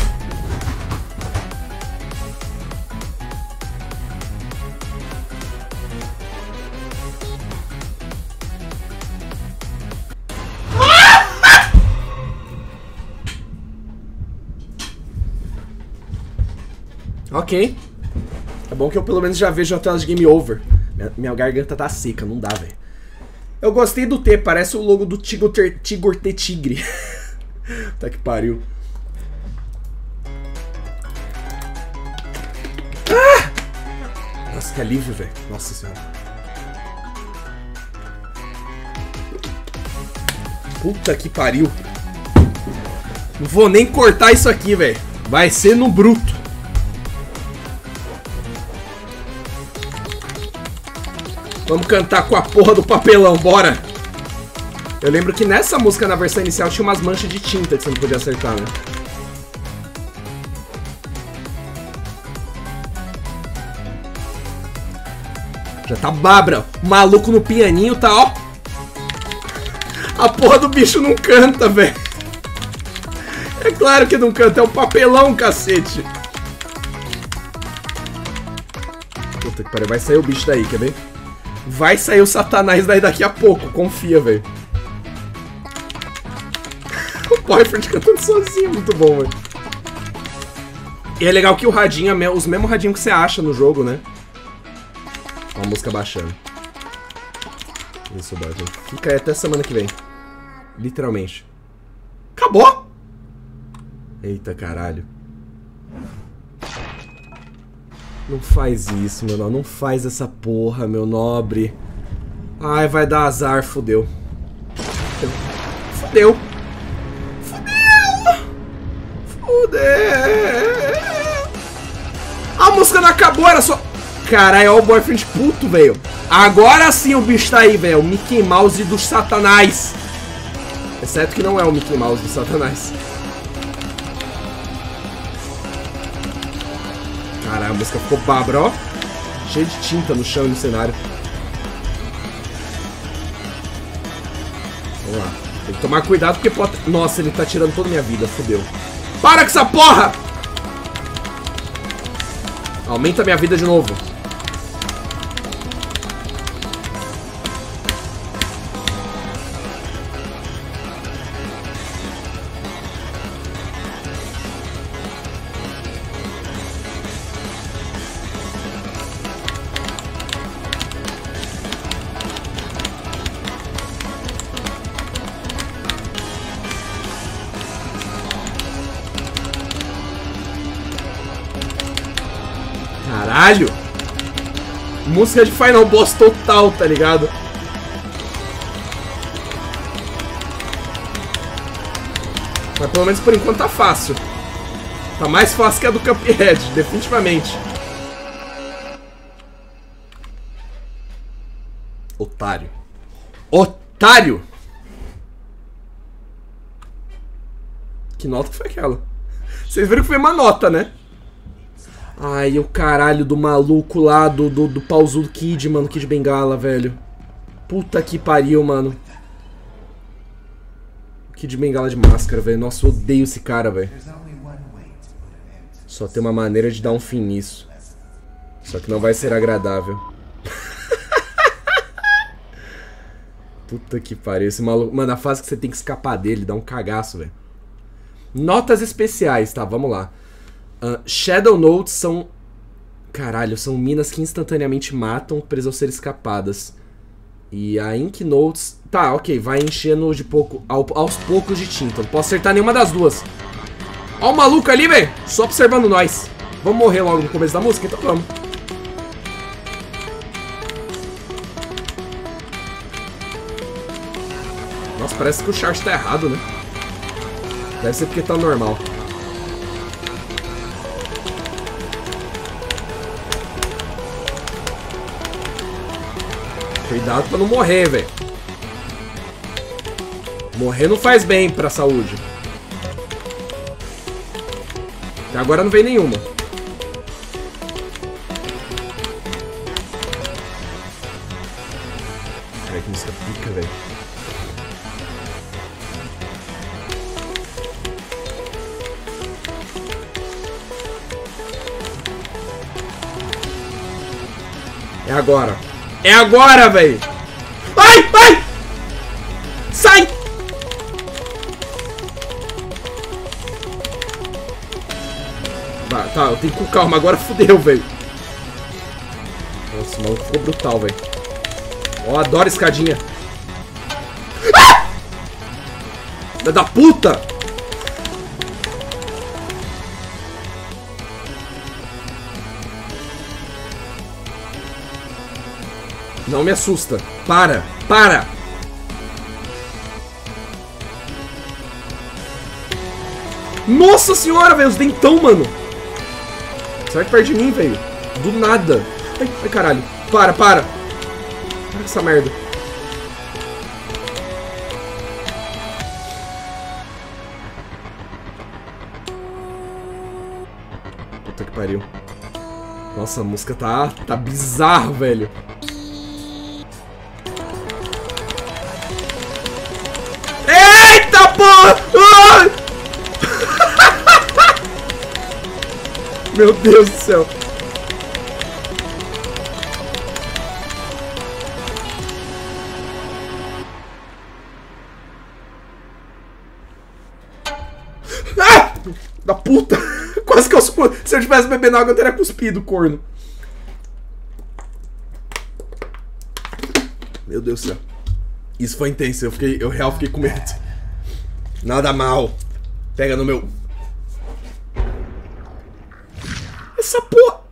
Ok. É bom que eu pelo menos já vejo a tela de game over. Minha, minha garganta tá seca, não dá, velho. Eu gostei do T, parece o logo do Tigor T Tigre. Tá que pariu. Ah! Nossa, que alívio, velho. Nossa senhora. Puta que pariu. Não vou nem cortar isso aqui, velho. Vai ser no bruto. Vamos cantar com a porra do papelão, bora! Eu lembro que nessa música, na versão inicial, tinha umas manchas de tinta que você não podia acertar, né? Já tá babra. O maluco no pianinho tá, ó. A porra do bicho não canta, velho. É claro que não canta, é um papelão, cacete. Puta que pariu, vai sair o bicho daí, quer ver? Vai sair o Satanás daí daqui a pouco, confia, velho. O Boyfriend cantando sozinho, muito bom, velho. E é legal que o radinho é os mesmos radinhos que você acha no jogo, né? Ó a música baixando. Isso, Boyfriend. Fica aí até semana que vem. Literalmente. Acabou? Eita, caralho. Não faz isso, meu nobre. Não faz essa porra, meu nobre. Ai, vai dar azar. Fudeu. Fudeu. Fudeu. Fudeu. A música não acabou, era só... Caralho, olha o Boyfriend puto, velho. Agora sim o bicho tá aí, velho. O Mickey Mouse do Satanás. Exceto que não é o Mickey Mouse do Satanás. Caralho, a música ficou babra, ó. Cheio de tinta no chão e no cenário. Vamos lá. Tem que tomar cuidado porque pode... Nossa, ele tá tirando toda a minha vida, fodeu. Para com essa porra! Aumenta a minha vida de novo. Caralho! Música de Final Boss total, tá ligado? Mas pelo menos por enquanto tá fácil. Tá mais fácil que a do Cuphead, definitivamente. Otário. Otário! Que nota foi aquela? Vocês viram que foi uma nota, né? Ai, o caralho do maluco lá, do, do, do pausudo Kid, mano, Kid Bengala, velho. Puta que pariu, mano. Kid Bengala de máscara, velho. Nossa, eu odeio esse cara, velho. Só tem uma maneira de dar um fim nisso. Só que não vai ser agradável. Puta que pariu, esse maluco... Mano, a fase que você tem que escapar dele, dá um cagaço, velho. Notas especiais, tá, vamos lá. Uh, Shadow Notes são... Caralho, são minas que instantaneamente matam, presas ao ser escapadas. E a Ink Notes... Tá, ok, vai enchendo de pouco, ao, aos poucos de tinta. Não posso acertar nenhuma das duas. Ó o maluco ali, velho. Só observando nós. Vamos morrer logo no começo da música? Então vamos. Nossa, parece que o chart tá errado, né? Deve ser porque tá normal. Cuidado pra não morrer, velho. Morrer não faz bem pra saúde. Até agora não veio nenhuma. Cara, que música pica, velho. É agora. É agora, velho. Ai, ai! Sai! Tá, tá, eu tenho que ir com calma. Agora fudeu, velho. Nossa, o maluco ficou brutal, velho. Ó, adoro escadinha. Ah! Filha da puta! Não me assusta. Para, para! Nossa senhora, velho, os dentão, mano. Sai perto de mim, velho. Do nada. Ai, ai, caralho. Para, para. Para com essa merda. Puta que pariu. Nossa, a música tá, tá bizarra, velho. Eita, porra! Ai! Meu Deus do céu. Ah! Da puta! Quase que eu... Se eu tivesse bebendo água, eu teria cuspido, corno. Meu Deus do céu. Isso foi intenso. Eu, fiquei, eu real fiquei com medo. Nada mal. Pega no meu... Essa porra...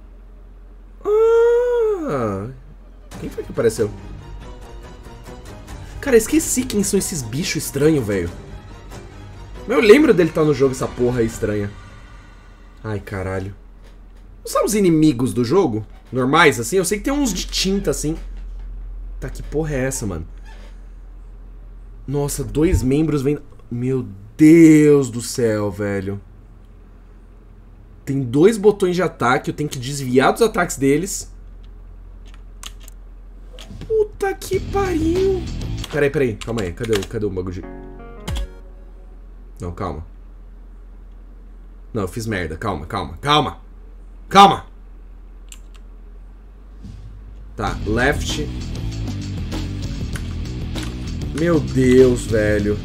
Ah... Quem foi que apareceu? Cara, eu esqueci quem são esses bichos estranhos, velho. Mas eu lembro dele estar no jogo, essa porra aí estranha. Ai, caralho. Não são os inimigos do jogo? Normais, assim? Eu sei que tem uns de tinta, assim. Tá, que porra é essa, mano? Nossa, dois membros vêm... Meu Deus do céu, velho. Tem dois botões de ataque, eu tenho que desviar dos ataques deles. Puta que pariu. Peraí, peraí, calma aí. Cadê, cadê o bagulho de... Não, calma. Não, eu fiz merda. Calma, calma, calma. Calma. Tá, left. Meu Deus, velho.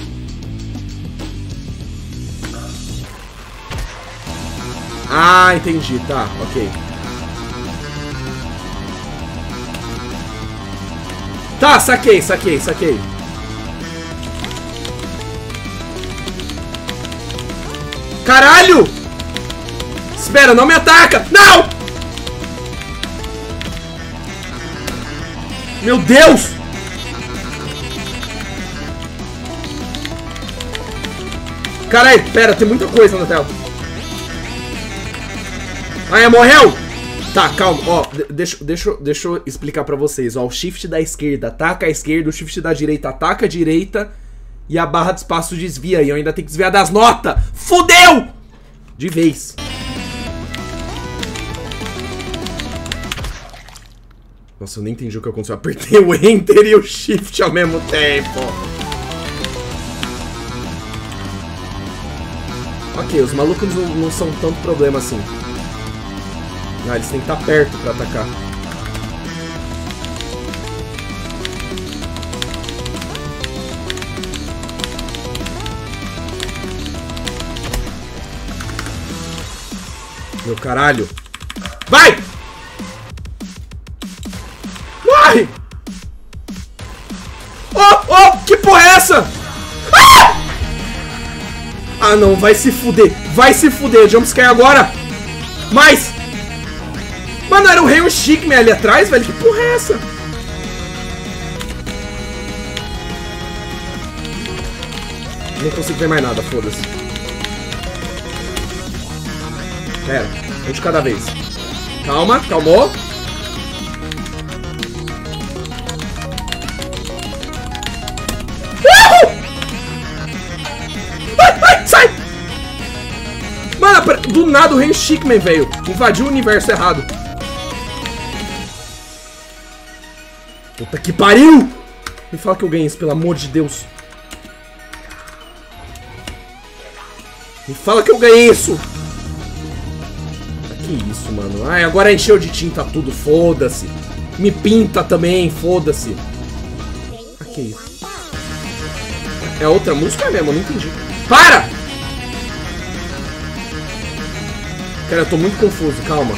Ah, entendi, tá, ok. Tá, saquei, saquei, saquei. Caralho! Espera, não me ataca! Não! Meu Deus! Caralho, pera, tem muita coisa na tela. Ah, morreu? Tá, calma, ó, deixa, deixa, deixa eu explicar pra vocês, ó, o shift da esquerda ataca a esquerda, o shift da direita ataca a direita e a barra de espaço desvia, e eu ainda tenho que desviar das notas, fudeu! De vez. Nossa, eu nem entendi o que aconteceu, eu apertei o enter e o shift ao mesmo tempo. Ok, os malucos não, não são tanto problema assim. Ah, eles têm que estar perto pra atacar. Meu caralho. Vai! Vai! Ah, não, vai se fuder. Vai se fuder. Jumpscare agora. Mais. Mano, era o Rei Chickman ali atrás, velho. Que porra é essa? Não consigo ver mais nada, foda-se. Pera, um de cada vez. Calma, calmou. Ai, ai, sai! Mano, do nada o Rei Chickman, velho. Invadiu o universo errado. Puta que pariu! Me fala que eu ganhei isso, pelo amor de Deus. Me fala que eu ganhei isso! Que isso, mano? Ai, agora encheu de tinta tudo, foda-se. Me pinta também, foda-se. Ah, que isso? É outra música mesmo, eu não entendi. Para! Cara, eu tô muito confuso, calma.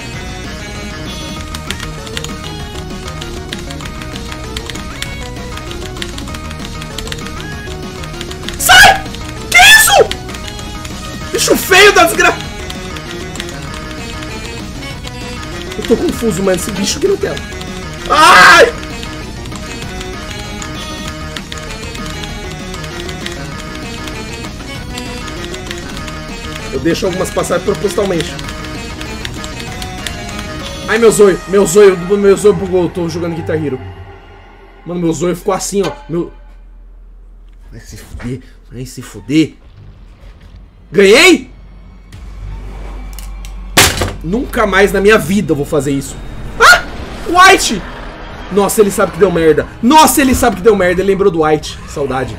Sai! Que isso? Bicho feio da desgraça! Eu tô confuso, mano, esse bicho aqui não quer. Ai! Eu deixo algumas passar propositalmente. Ai, meu zóio, meu zóio, meu zóio bugou, eu tô jogando Guitar Hero. Mano, meu zóio ficou assim, ó. Meu... Vai se fuder, vai se fuder. Ganhei! Nunca mais na minha vida eu vou fazer isso. Ah! White! Nossa, ele sabe que deu merda. Nossa, ele sabe que deu merda. Ele lembrou do White. Saudade.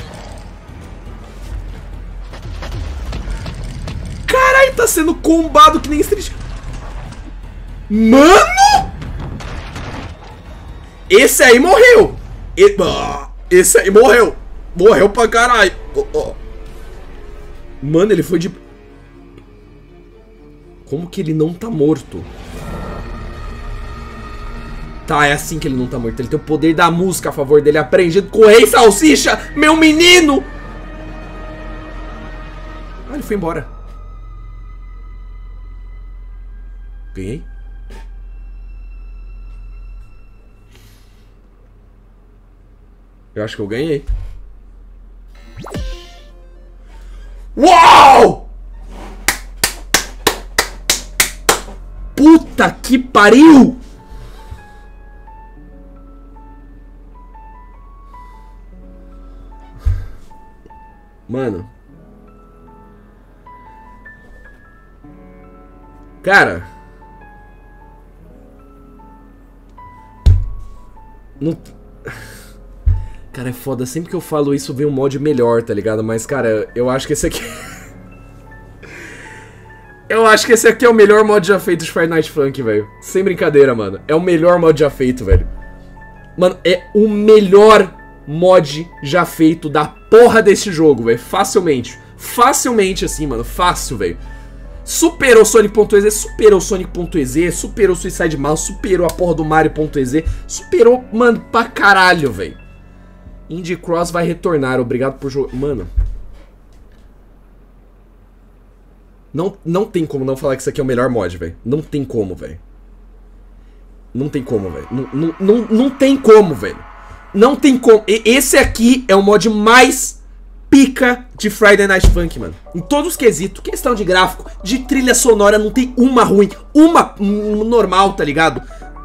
Caralho, tá sendo combado que nem Street. Mano! Esse aí morreu. Esse aí morreu. Morreu pra caralho. Mano, ele foi de... Como que ele não tá morto? Tá, é assim que ele não tá morto. Ele tem o poder da música a favor dele, aprendido com o Rei Salsicha, meu menino! Ah, ele foi embora. Ganhei? Eu acho que eu ganhei. Uau! Puta que pariu! Mano. Cara. Não... Cara, é foda. Sempre que eu falo isso vem um mod melhor, tá ligado? Mas, cara, eu acho que esse aqui... Eu acho que esse aqui é o melhor mod já feito de Friday Night Funk, velho. Sem brincadeira, mano. É o melhor mod já feito, velho. Mano, é o melhor mod já feito da porra desse jogo, velho. Facilmente. Facilmente, assim, mano. Fácil, velho. Superou Sonic.exe, superou Sonic.exe, superou Suicide Mouse, superou a porra do Mario.exe. Superou, mano, pra caralho, velho. Indie Cross vai retornar. Obrigado por jogar. Mano... Não, não tem como não falar que isso aqui é o melhor mod, velho. Não tem como, velho. Não tem como, velho. Não, não, não, não tem como, velho. Não tem como. E esse aqui é o mod mais pica de Friday Night Funk, mano. Em todos os quesitos. Questão de gráfico, de trilha sonora, não tem uma ruim. Uma um, normal, tá ligado?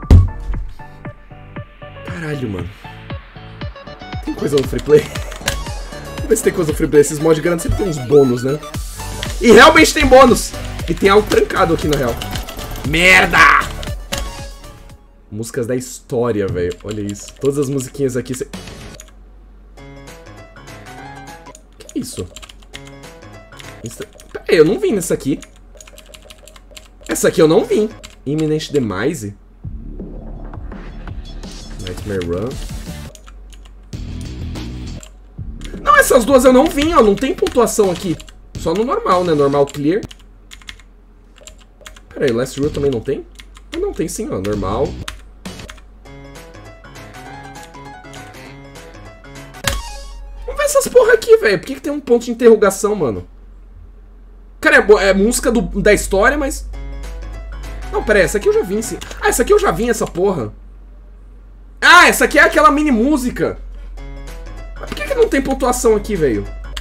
Caralho, mano. Tem coisa no free play? Vamos ver se tem coisa no free play. Esses mods grandes sempre tem uns bônus, né? E realmente tem bônus. E tem algo trancado aqui, na real. Merda! Músicas da história, velho. Olha isso. Todas as musiquinhas aqui... Cê... Que isso? Insta... Peraí, eu não vim nessa aqui. Essa aqui eu não vim. Imminent Demise. Nightmare Run. Não, essas duas eu não vim, ó. Não tem pontuação aqui. Só no normal, né? Normal clear. Pera aí, Last Rule também não tem? Ah, não, tem sim, ó. Normal. Vamos ver essas porra aqui, sei, velho. Por que, que tem um ponto de interrogação, mano? Cara, é, é música do, da história, mas... Não, pera aí, essa aqui eu já vi, sim. Ah, essa aqui eu já vi, essa porra. Ah, essa aqui é aquela mini música. Mas por que, que não tem pontuação aqui, velho?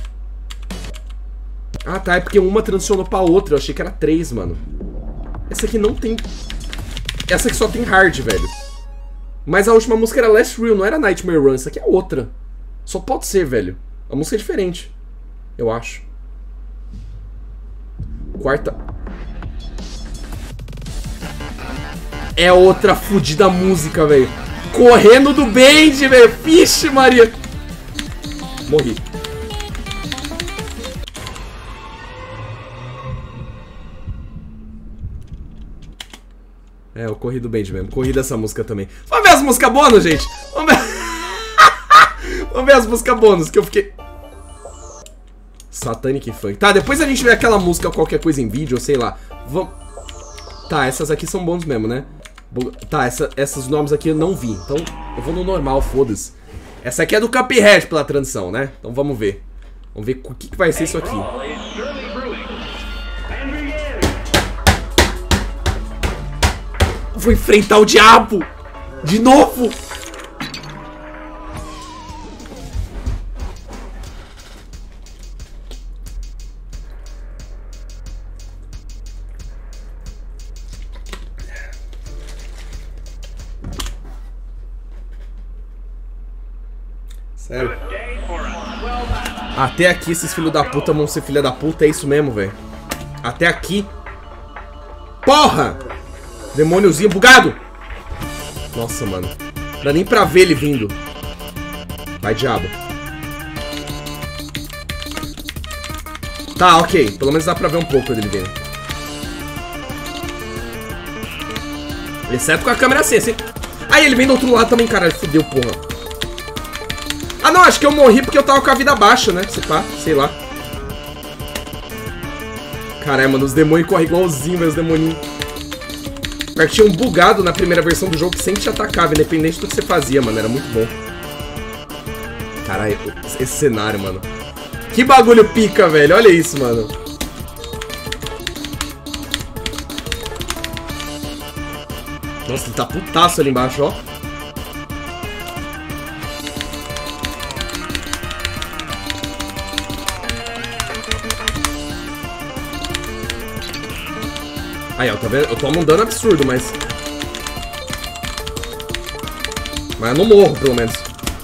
Ah, tá, é porque uma transicionou pra outra. Eu achei que era três, mano. Essa aqui não tem... Essa aqui só tem hard, velho. Mas a última música era Last Real, não era Nightmare Run. Essa aqui é outra. Só pode ser, velho. A música é diferente. Eu acho. Quarta... É outra fodida música, velho. Correndo do Band, velho. Vixe, Maria. Morri. É, eu corri do Band mesmo. Corri dessa música também. Vamos ver as músicas bônus, gente. Vamos ver... Vamos ver as músicas bônus que eu fiquei... Satanic Funk. Tá, depois a gente vê aquela música, qualquer coisa em vídeo, sei lá. Vamos... Tá, essas aqui são bônus mesmo, né? Tá, essa, esses nomes aqui eu não vi. Então eu vou no normal, foda-se. Essa aqui é do Cuphead pela transição, né? Então vamos ver. Vamos ver o que, que vai ser isso aqui. Vou enfrentar o diabo! De novo! Sério? Até aqui esses filhos da puta vão ser filha da puta, é isso mesmo, velho. Até aqui. Porra! Demôniozinho bugado! Nossa, mano. Não dá nem pra ver ele vindo. Vai, diabo. Tá, ok. Pelo menos dá pra ver um pouco dele vindo. Exceto com a câmera assim, assim. Aí ele vem do outro lado também, caralho. Fudeu, porra. Ah, não, acho que eu morri porque eu tava com a vida baixa, né? Se pá, sei lá. Caralho, mano, os demônios correm igualzinho, velho, os demoninhos. Mas tinha um bugado na primeira versão do jogo que sempre te atacava, independente do que você fazia, mano. Era muito bom. Caralho, esse cenário, mano. Que bagulho pica, velho. Olha isso, mano. Nossa, ele tá putaço ali embaixo, ó. Aí, ó, tá vendo? Eu tomo um dano absurdo, mas... Mas eu não morro, pelo menos.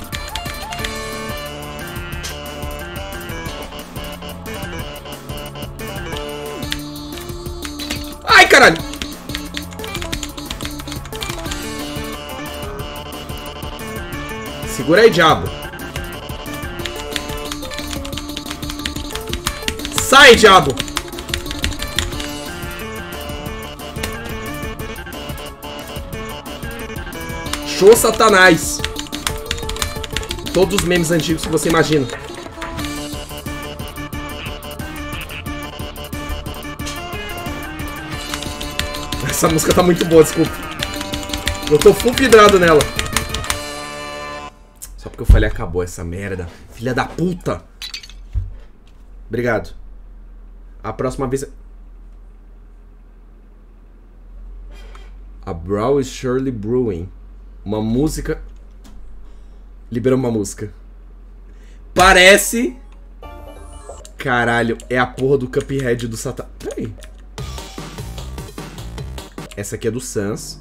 Ai, caralho! Segura aí, diabo. Sai, diabo! Show Satanás. Todos os memes antigos que você imagina. Essa música tá muito boa, desculpa. Eu tô full vidrado nela. Só porque eu falei acabou essa merda. Filha da puta. Obrigado. A próxima vez... A Brawl is surely brewing. Uma música... Liberou uma música. Parece... Caralho, é a porra do Cuphead do Satan... Peraí. Essa aqui é do Sans.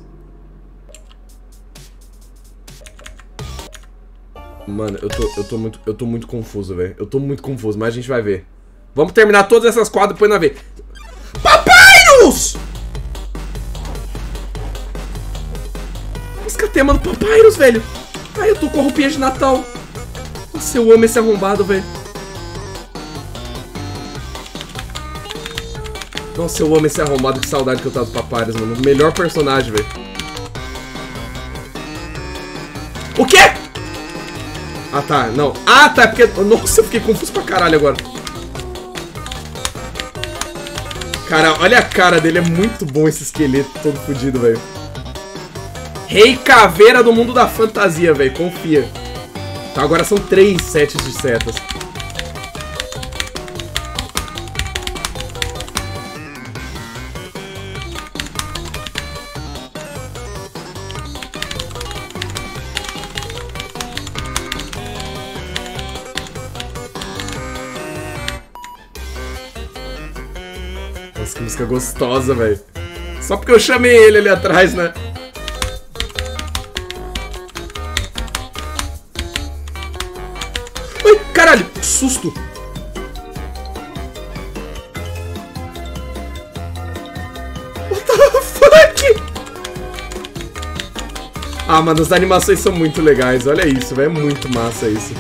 Mano, eu tô, eu tô muito, eu tô muito confuso, velho. Eu tô muito confuso, mas a gente vai ver. Vamos terminar todas essas quadras, depois nós ver. Papyrus! Música tema do Papyrus, velho. Ai, eu tô com a roupinha de Natal. Nossa, eu amo esse arrombado, velho. Nossa, eu amo esse arrombado. Que saudade que eu tava do Papyrus, mano. O melhor personagem, velho. O quê? Ah, tá. Não. Ah, tá. Porque... Nossa, eu fiquei confuso pra caralho agora. Cara, olha a cara dele. É muito bom esse esqueleto todo fodido, velho. Rei Caveira do mundo da fantasia, velho. Confia. Tá, agora são três sets de setas. música gostosa, velho. Só porque eu chamei ele ali atrás, né? Ai, caralho, que susto. What the fuck? Ah, mano, as animações são muito legais. Olha isso, velho. É muito massa isso.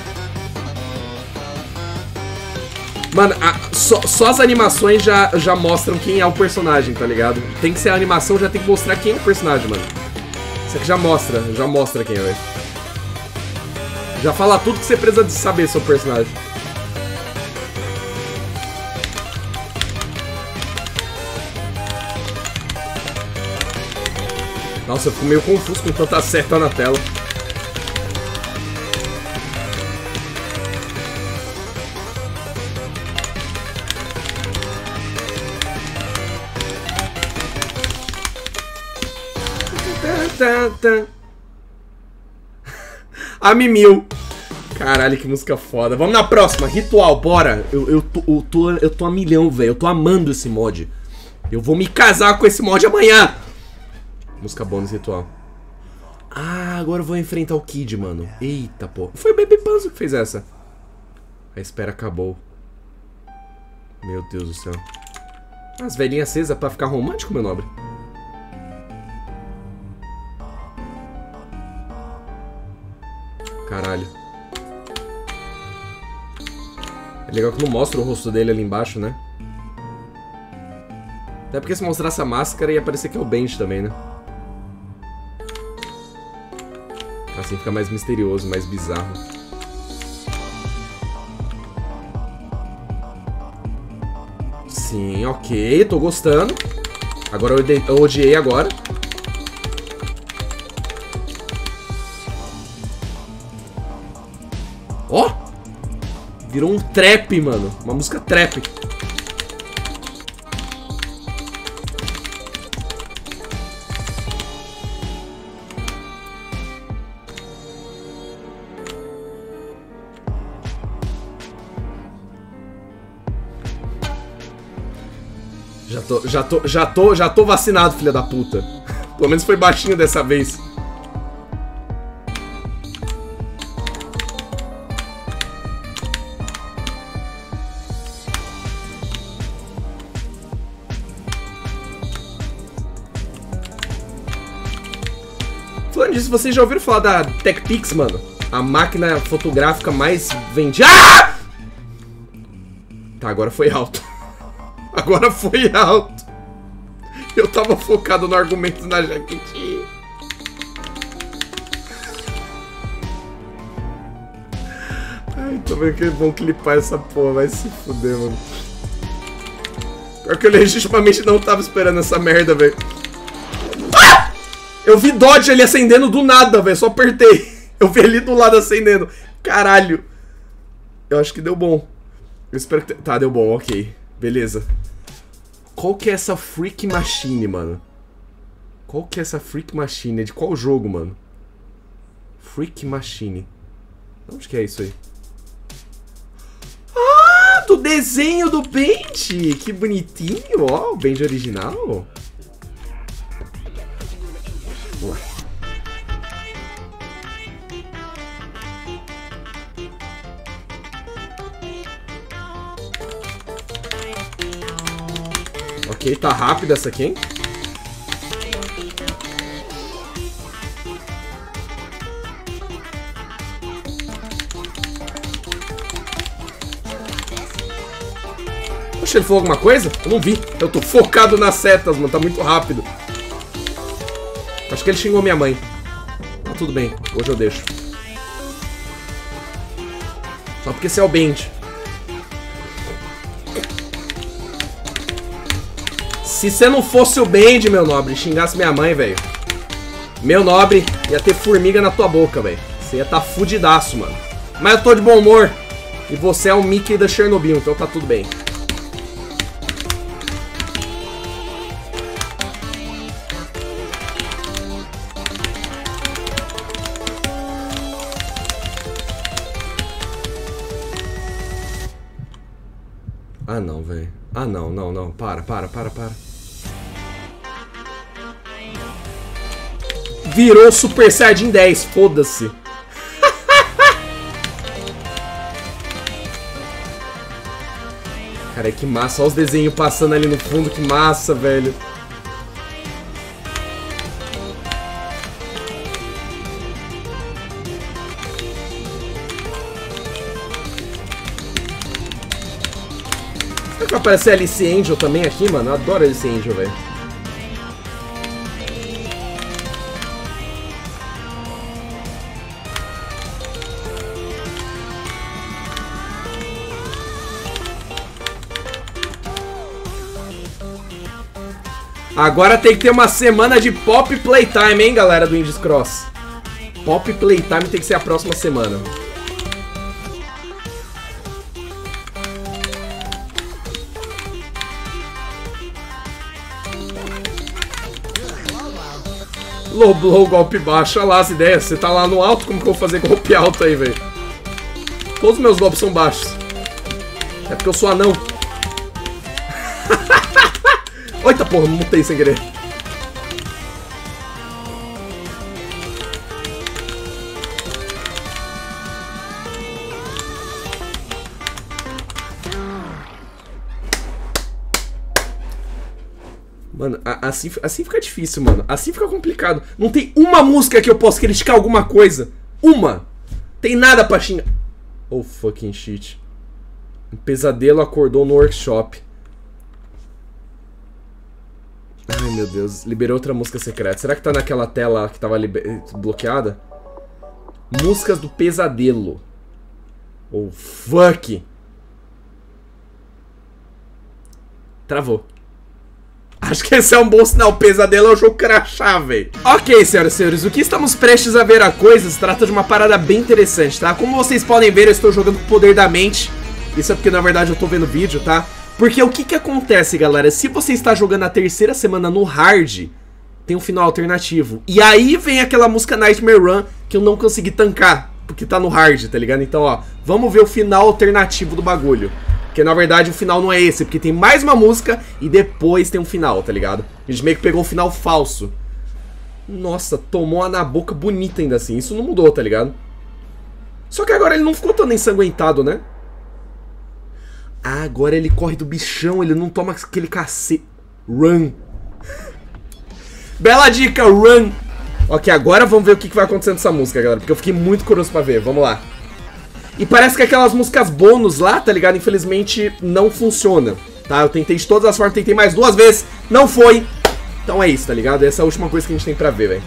Mano, a, só, só as animações já, já mostram quem é o personagem, tá ligado? Tem que ser a animação, já tem que mostrar quem é o personagem, mano. Isso aqui já mostra, já mostra quem é, velho. Já fala tudo que você precisa de saber sobre o personagem. Nossa, eu fico meio confuso com tanta seta na tela. A Mimil. Caralho, que música foda. Vamos na próxima, Ritual, bora. Eu, eu, tô, eu, tô, eu tô a milhão, velho. Eu tô amando esse mod. Eu vou me casar com esse mod amanhã. Música bônus, Ritual. Ah, agora eu vou enfrentar o Kid, mano. Eita, pô. Foi o Baby Panzo que fez essa. A espera acabou. Meu Deus do céu. As velhinhas acesas pra ficar romântico, meu nobre. Caralho. É legal que não mostra o rosto dele ali embaixo, né? Até porque se mostrasse a máscara ia parecer que é o Benji também, né? Assim fica mais misterioso, mais bizarro. Sim, ok, tô gostando. Agora eu, eu odiei agora. Ó! Oh! Virou um trap, mano. Uma música trap. Já tô, já tô, já tô, já tô vacinado, filha da puta. Pelo menos foi baixinho dessa vez. Falando disso, vocês já ouviram falar da TechPix, mano? A máquina fotográfica mais vendida. Ah! Tá, agora foi alto. Agora foi alto. Eu tava focado no argumento na jaquetinha. Ai, tô vendo que é bom clipar essa porra. Vai se fuder, mano. Pior que eu legitimamente não tava esperando essa merda, velho. Ah! Eu vi Dodge ali acendendo do nada, velho. Só apertei. Eu vi ali do lado acendendo. Caralho. Eu acho que deu bom. Eu espero que... Tá, deu bom, ok. Beleza. Qual que é essa Freak Machine, mano? Qual que é essa Freak Machine? É de qual jogo, mano? Freak Machine. Onde que é isso aí? Ah, do desenho do Benji! Que bonitinho, ó. O Benji original. Ué. Ok, tá rápida essa aqui, hein? Poxa, ele falou alguma coisa? Eu não vi. Eu tô focado nas setas, mano. Tá muito rápido. Acho que ele xingou minha mãe. Tá tudo bem. Hoje eu deixo. Só porque esse é o Benji. Se você não fosse o Benji, meu nobre, e xingasse minha mãe, velho. Meu nobre, ia ter formiga na tua boca, velho. Você ia tá fudidaço, mano. Mas eu tô de bom humor. E você é o Mickey da Chernobyl, então tá tudo bem. Ah, não, velho. Ah, não, não, não. Para, para, para, para. Virou Super Saiyajin dez, foda-se. Cara, que massa. Olha os desenhos passando ali no fundo, que massa, velho. Será que vai aparecer a Alice Angel também aqui, mano? Eu adoro a Alice Angel, velho. Agora tem que ter uma semana de Pop Playtime, hein, galera do Indies Cross. Pop Playtime tem que ser a próxima semana. Low blow, golpe baixo. Olha lá as ideias. Você tá lá no alto, como que eu vou fazer golpe alto aí, velho? Todos os meus golpes são baixos. É porque eu sou anão. Eita porra, me mutei sem querer. Mano, assim, assim fica difícil, mano. Assim fica complicado. Não tem uma música que eu possa criticar alguma coisa. Uma. Tem nada pra xingar. Oh, fucking shit. Um pesadelo acordou no workshop. Ai, meu Deus. Liberou outra música secreta. Será que tá naquela tela que tava bloqueada? Músicas do pesadelo. Oh, fuck. Travou. Acho que esse é um bom sinal. O pesadelo é o jogo crachá, velho. Ok, senhoras e senhores. O que estamos prestes a ver a coisa se trata de uma parada bem interessante, tá? Como vocês podem ver, eu estou jogando com o poder da mente. Isso é porque, na verdade, eu tô vendo vídeo, tá? Porque o que que acontece, galera? Se você está jogando a terceira semana no hard, tem um final alternativo. E aí vem aquela música Nightmare Run que eu não consegui tancar, porque tá no hard, tá ligado? Então, ó, vamos ver o final alternativo do bagulho. Porque, na verdade, o final não é esse, porque tem mais uma música e depois tem um final, tá ligado? A gente meio que pegou o final falso. Nossa, tomou uma na boca bonita ainda assim. Isso não mudou, tá ligado? Só que agora ele não ficou tão ensanguentado, né? Ah, agora ele corre do bichão, ele não toma aquele cacete. Run. Bela dica, run. Ok, agora vamos ver o que vai acontecer nessa música, galera. Porque eu fiquei muito curioso pra ver, vamos lá. E parece que aquelas músicas bônus lá, tá ligado? Infelizmente não funciona, tá? Eu tentei de todas as formas, tentei mais duas vezes, não foi. Então é isso, tá ligado? Essa é a última coisa que a gente tem pra ver, velho.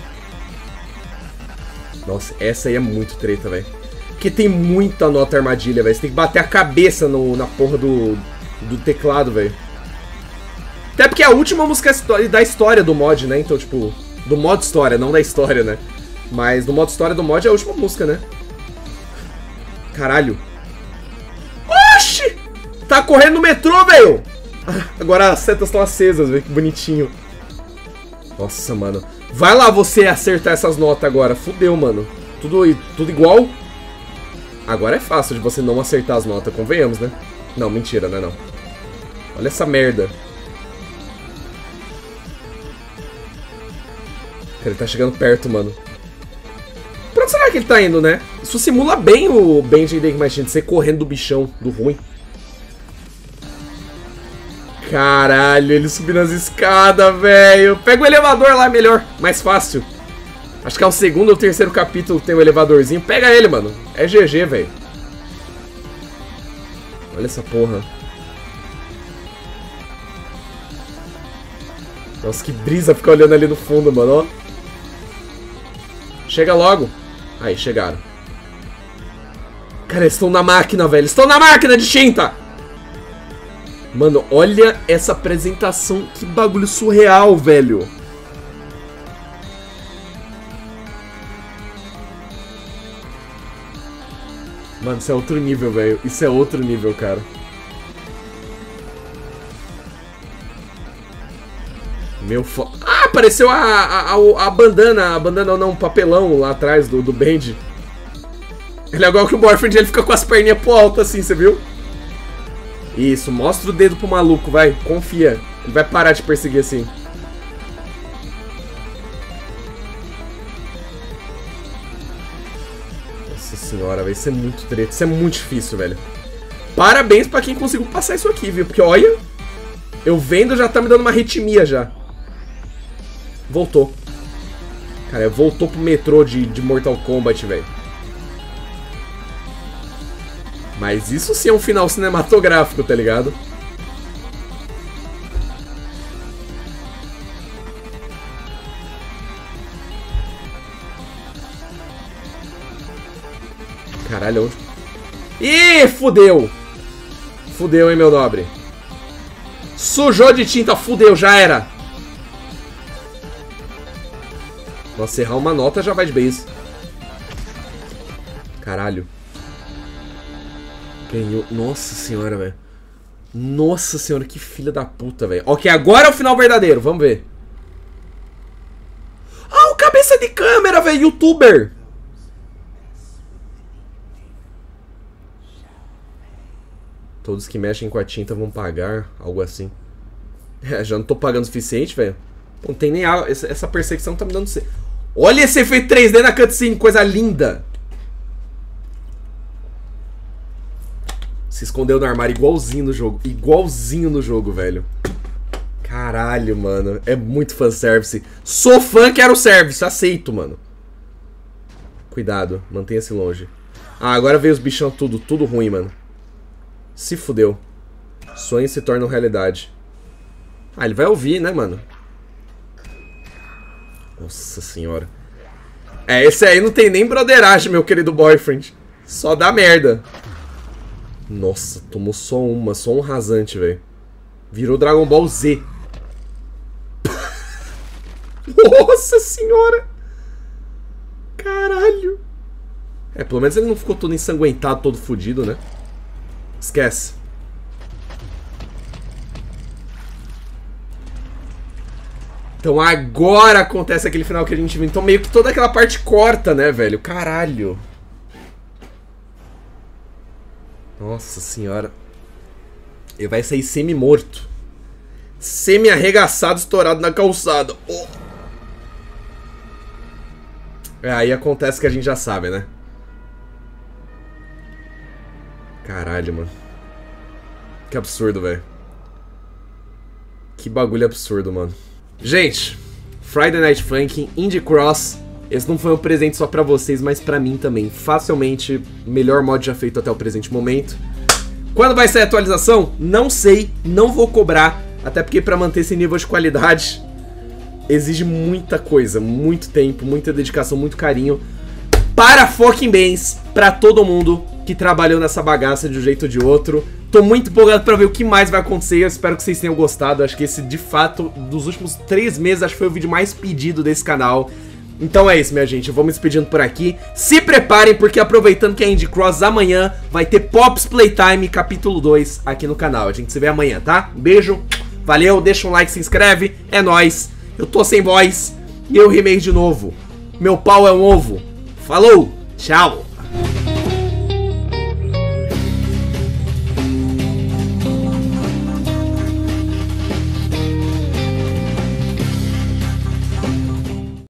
Nossa, essa aí é muito treta, velho. Porque tem muita nota armadilha, velho. Você tem que bater a cabeça no, na porra do, do teclado, velho. Até porque é a última música da história do mod, né? Então, tipo, do modo história, não da história, né? Mas do modo história do mod é a última música, né? Caralho. Oxi! Tá correndo no metrô, velho! Agora as setas estão acesas, velho. Que bonitinho. Nossa, mano. Vai lá você acertar essas notas agora. Fudeu, mano. Tudo, tudo igual. Agora é fácil de você não acertar as notas, convenhamos, né? Não, mentira, não é não. Olha essa merda. Cara, ele tá chegando perto, mano. Pra onde será que ele tá indo, né? Isso simula bem o Benji Day Machine, de você correndo do bichão, do ruim. Caralho, ele subindo as escadas, velho. Pega o elevador lá, melhor, mais fácil. Acho que é o segundo ou terceiro capítulo que tem um elevadorzinho. Pega ele, mano. É G G, velho. Olha essa porra. Nossa, que brisa ficar olhando ali no fundo, mano, ó. Chega logo. Aí, chegaram. Cara, eles estão na máquina, velho. Estão na máquina de tinta. Mano, olha essa apresentação. Que bagulho surreal, velho. Mano, isso é outro nível, velho. Isso é outro nível, cara. Meu fo... Ah, apareceu a, a, a, a bandana. A bandana não, um papelão lá atrás do, do Benji. Ele é igual que o boyfriend, ele fica com as perninhas pro alto assim, você viu? Isso, mostra o dedo pro maluco, vai. Confia. Ele vai parar de perseguir assim. senhora, velho. Isso é muito treta. Isso é muito difícil, velho. Parabéns pra quem conseguiu passar isso aqui, viu? Porque, olha, eu vendo já tá me dando uma arritmia já. Voltou. Cara, voltou pro metrô de, de Mortal Kombat, velho. Mas isso sim é um final cinematográfico, tá ligado? Caralho, onde... Ih, fudeu! Fudeu, hein, meu nobre. Sujou de tinta, fudeu, já era. Nossa, errar uma nota já vai de base. Caralho. Ganhou. Nossa senhora, velho. Nossa senhora, que filha da puta, velho. Ok, agora é o final verdadeiro, vamos ver. Ah, o cabeça de câmera, velho, youtuber. Todos que mexem com a tinta vão pagar, algo assim. É, já não tô pagando o suficiente, velho. Não tem nem a... Essa, essa perseguição tá me dando... Olha esse efeito três D na cutscene, coisa linda. Se escondeu no armário igualzinho no jogo. Igualzinho no jogo, velho. Caralho, mano. É muito fanservice. Sou fã, quero service. Aceito, mano. Cuidado, mantenha-se longe. Ah, agora veio os bichão tudo, tudo ruim, mano. Se fudeu. Sonhos se tornam realidade. Ah, ele vai ouvir, né, mano? Nossa senhora. É, esse aí não tem nem broderagem, meu querido boyfriend. Só dá merda. Nossa, tomou só uma, só um rasante, velho. Virou Dragon Ball Z. Nossa senhora. Caralho. É, pelo menos ele não ficou todo ensanguentado, todo fudido, né? Esquece. Então agora acontece aquele final que a gente viu. Então meio que toda aquela parte corta, né, velho? Caralho. Nossa senhora. Ele vai sair semi-morto. Semi-arregaçado, estourado na calçada. Oh. É, aí acontece que a gente já sabe, né? Caralho, mano. Que absurdo, velho. Que bagulho absurdo, mano. Gente, Friday Night Funkin', Indie Cross. Esse não foi um presente só pra vocês, mas pra mim também. Facilmente, melhor mod já feito até o presente momento. Quando vai sair a atualização? Não sei, não vou cobrar. Até porque pra manter esse nível de qualidade exige muita coisa, muito tempo, muita dedicação, muito carinho. Para fucking bens, pra todo mundo que trabalhou nessa bagaça de um jeito ou de outro. Tô muito empolgado pra ver o que mais vai acontecer. Eu espero que vocês tenham gostado. Acho que esse, de fato, dos últimos três meses, acho que foi o vídeo mais pedido desse canal. Então é isso, minha gente. Eu vou me despedindo por aqui. Se preparem, porque aproveitando que é Indie Cross, amanhã vai ter Pops Playtime capítulo dois aqui no canal. A gente se vê amanhã, tá? Um beijo, valeu, deixa um like, se inscreve. É nóis. Eu tô sem voz e eu rimei de novo. Meu pau é um ovo. Falou, tchau.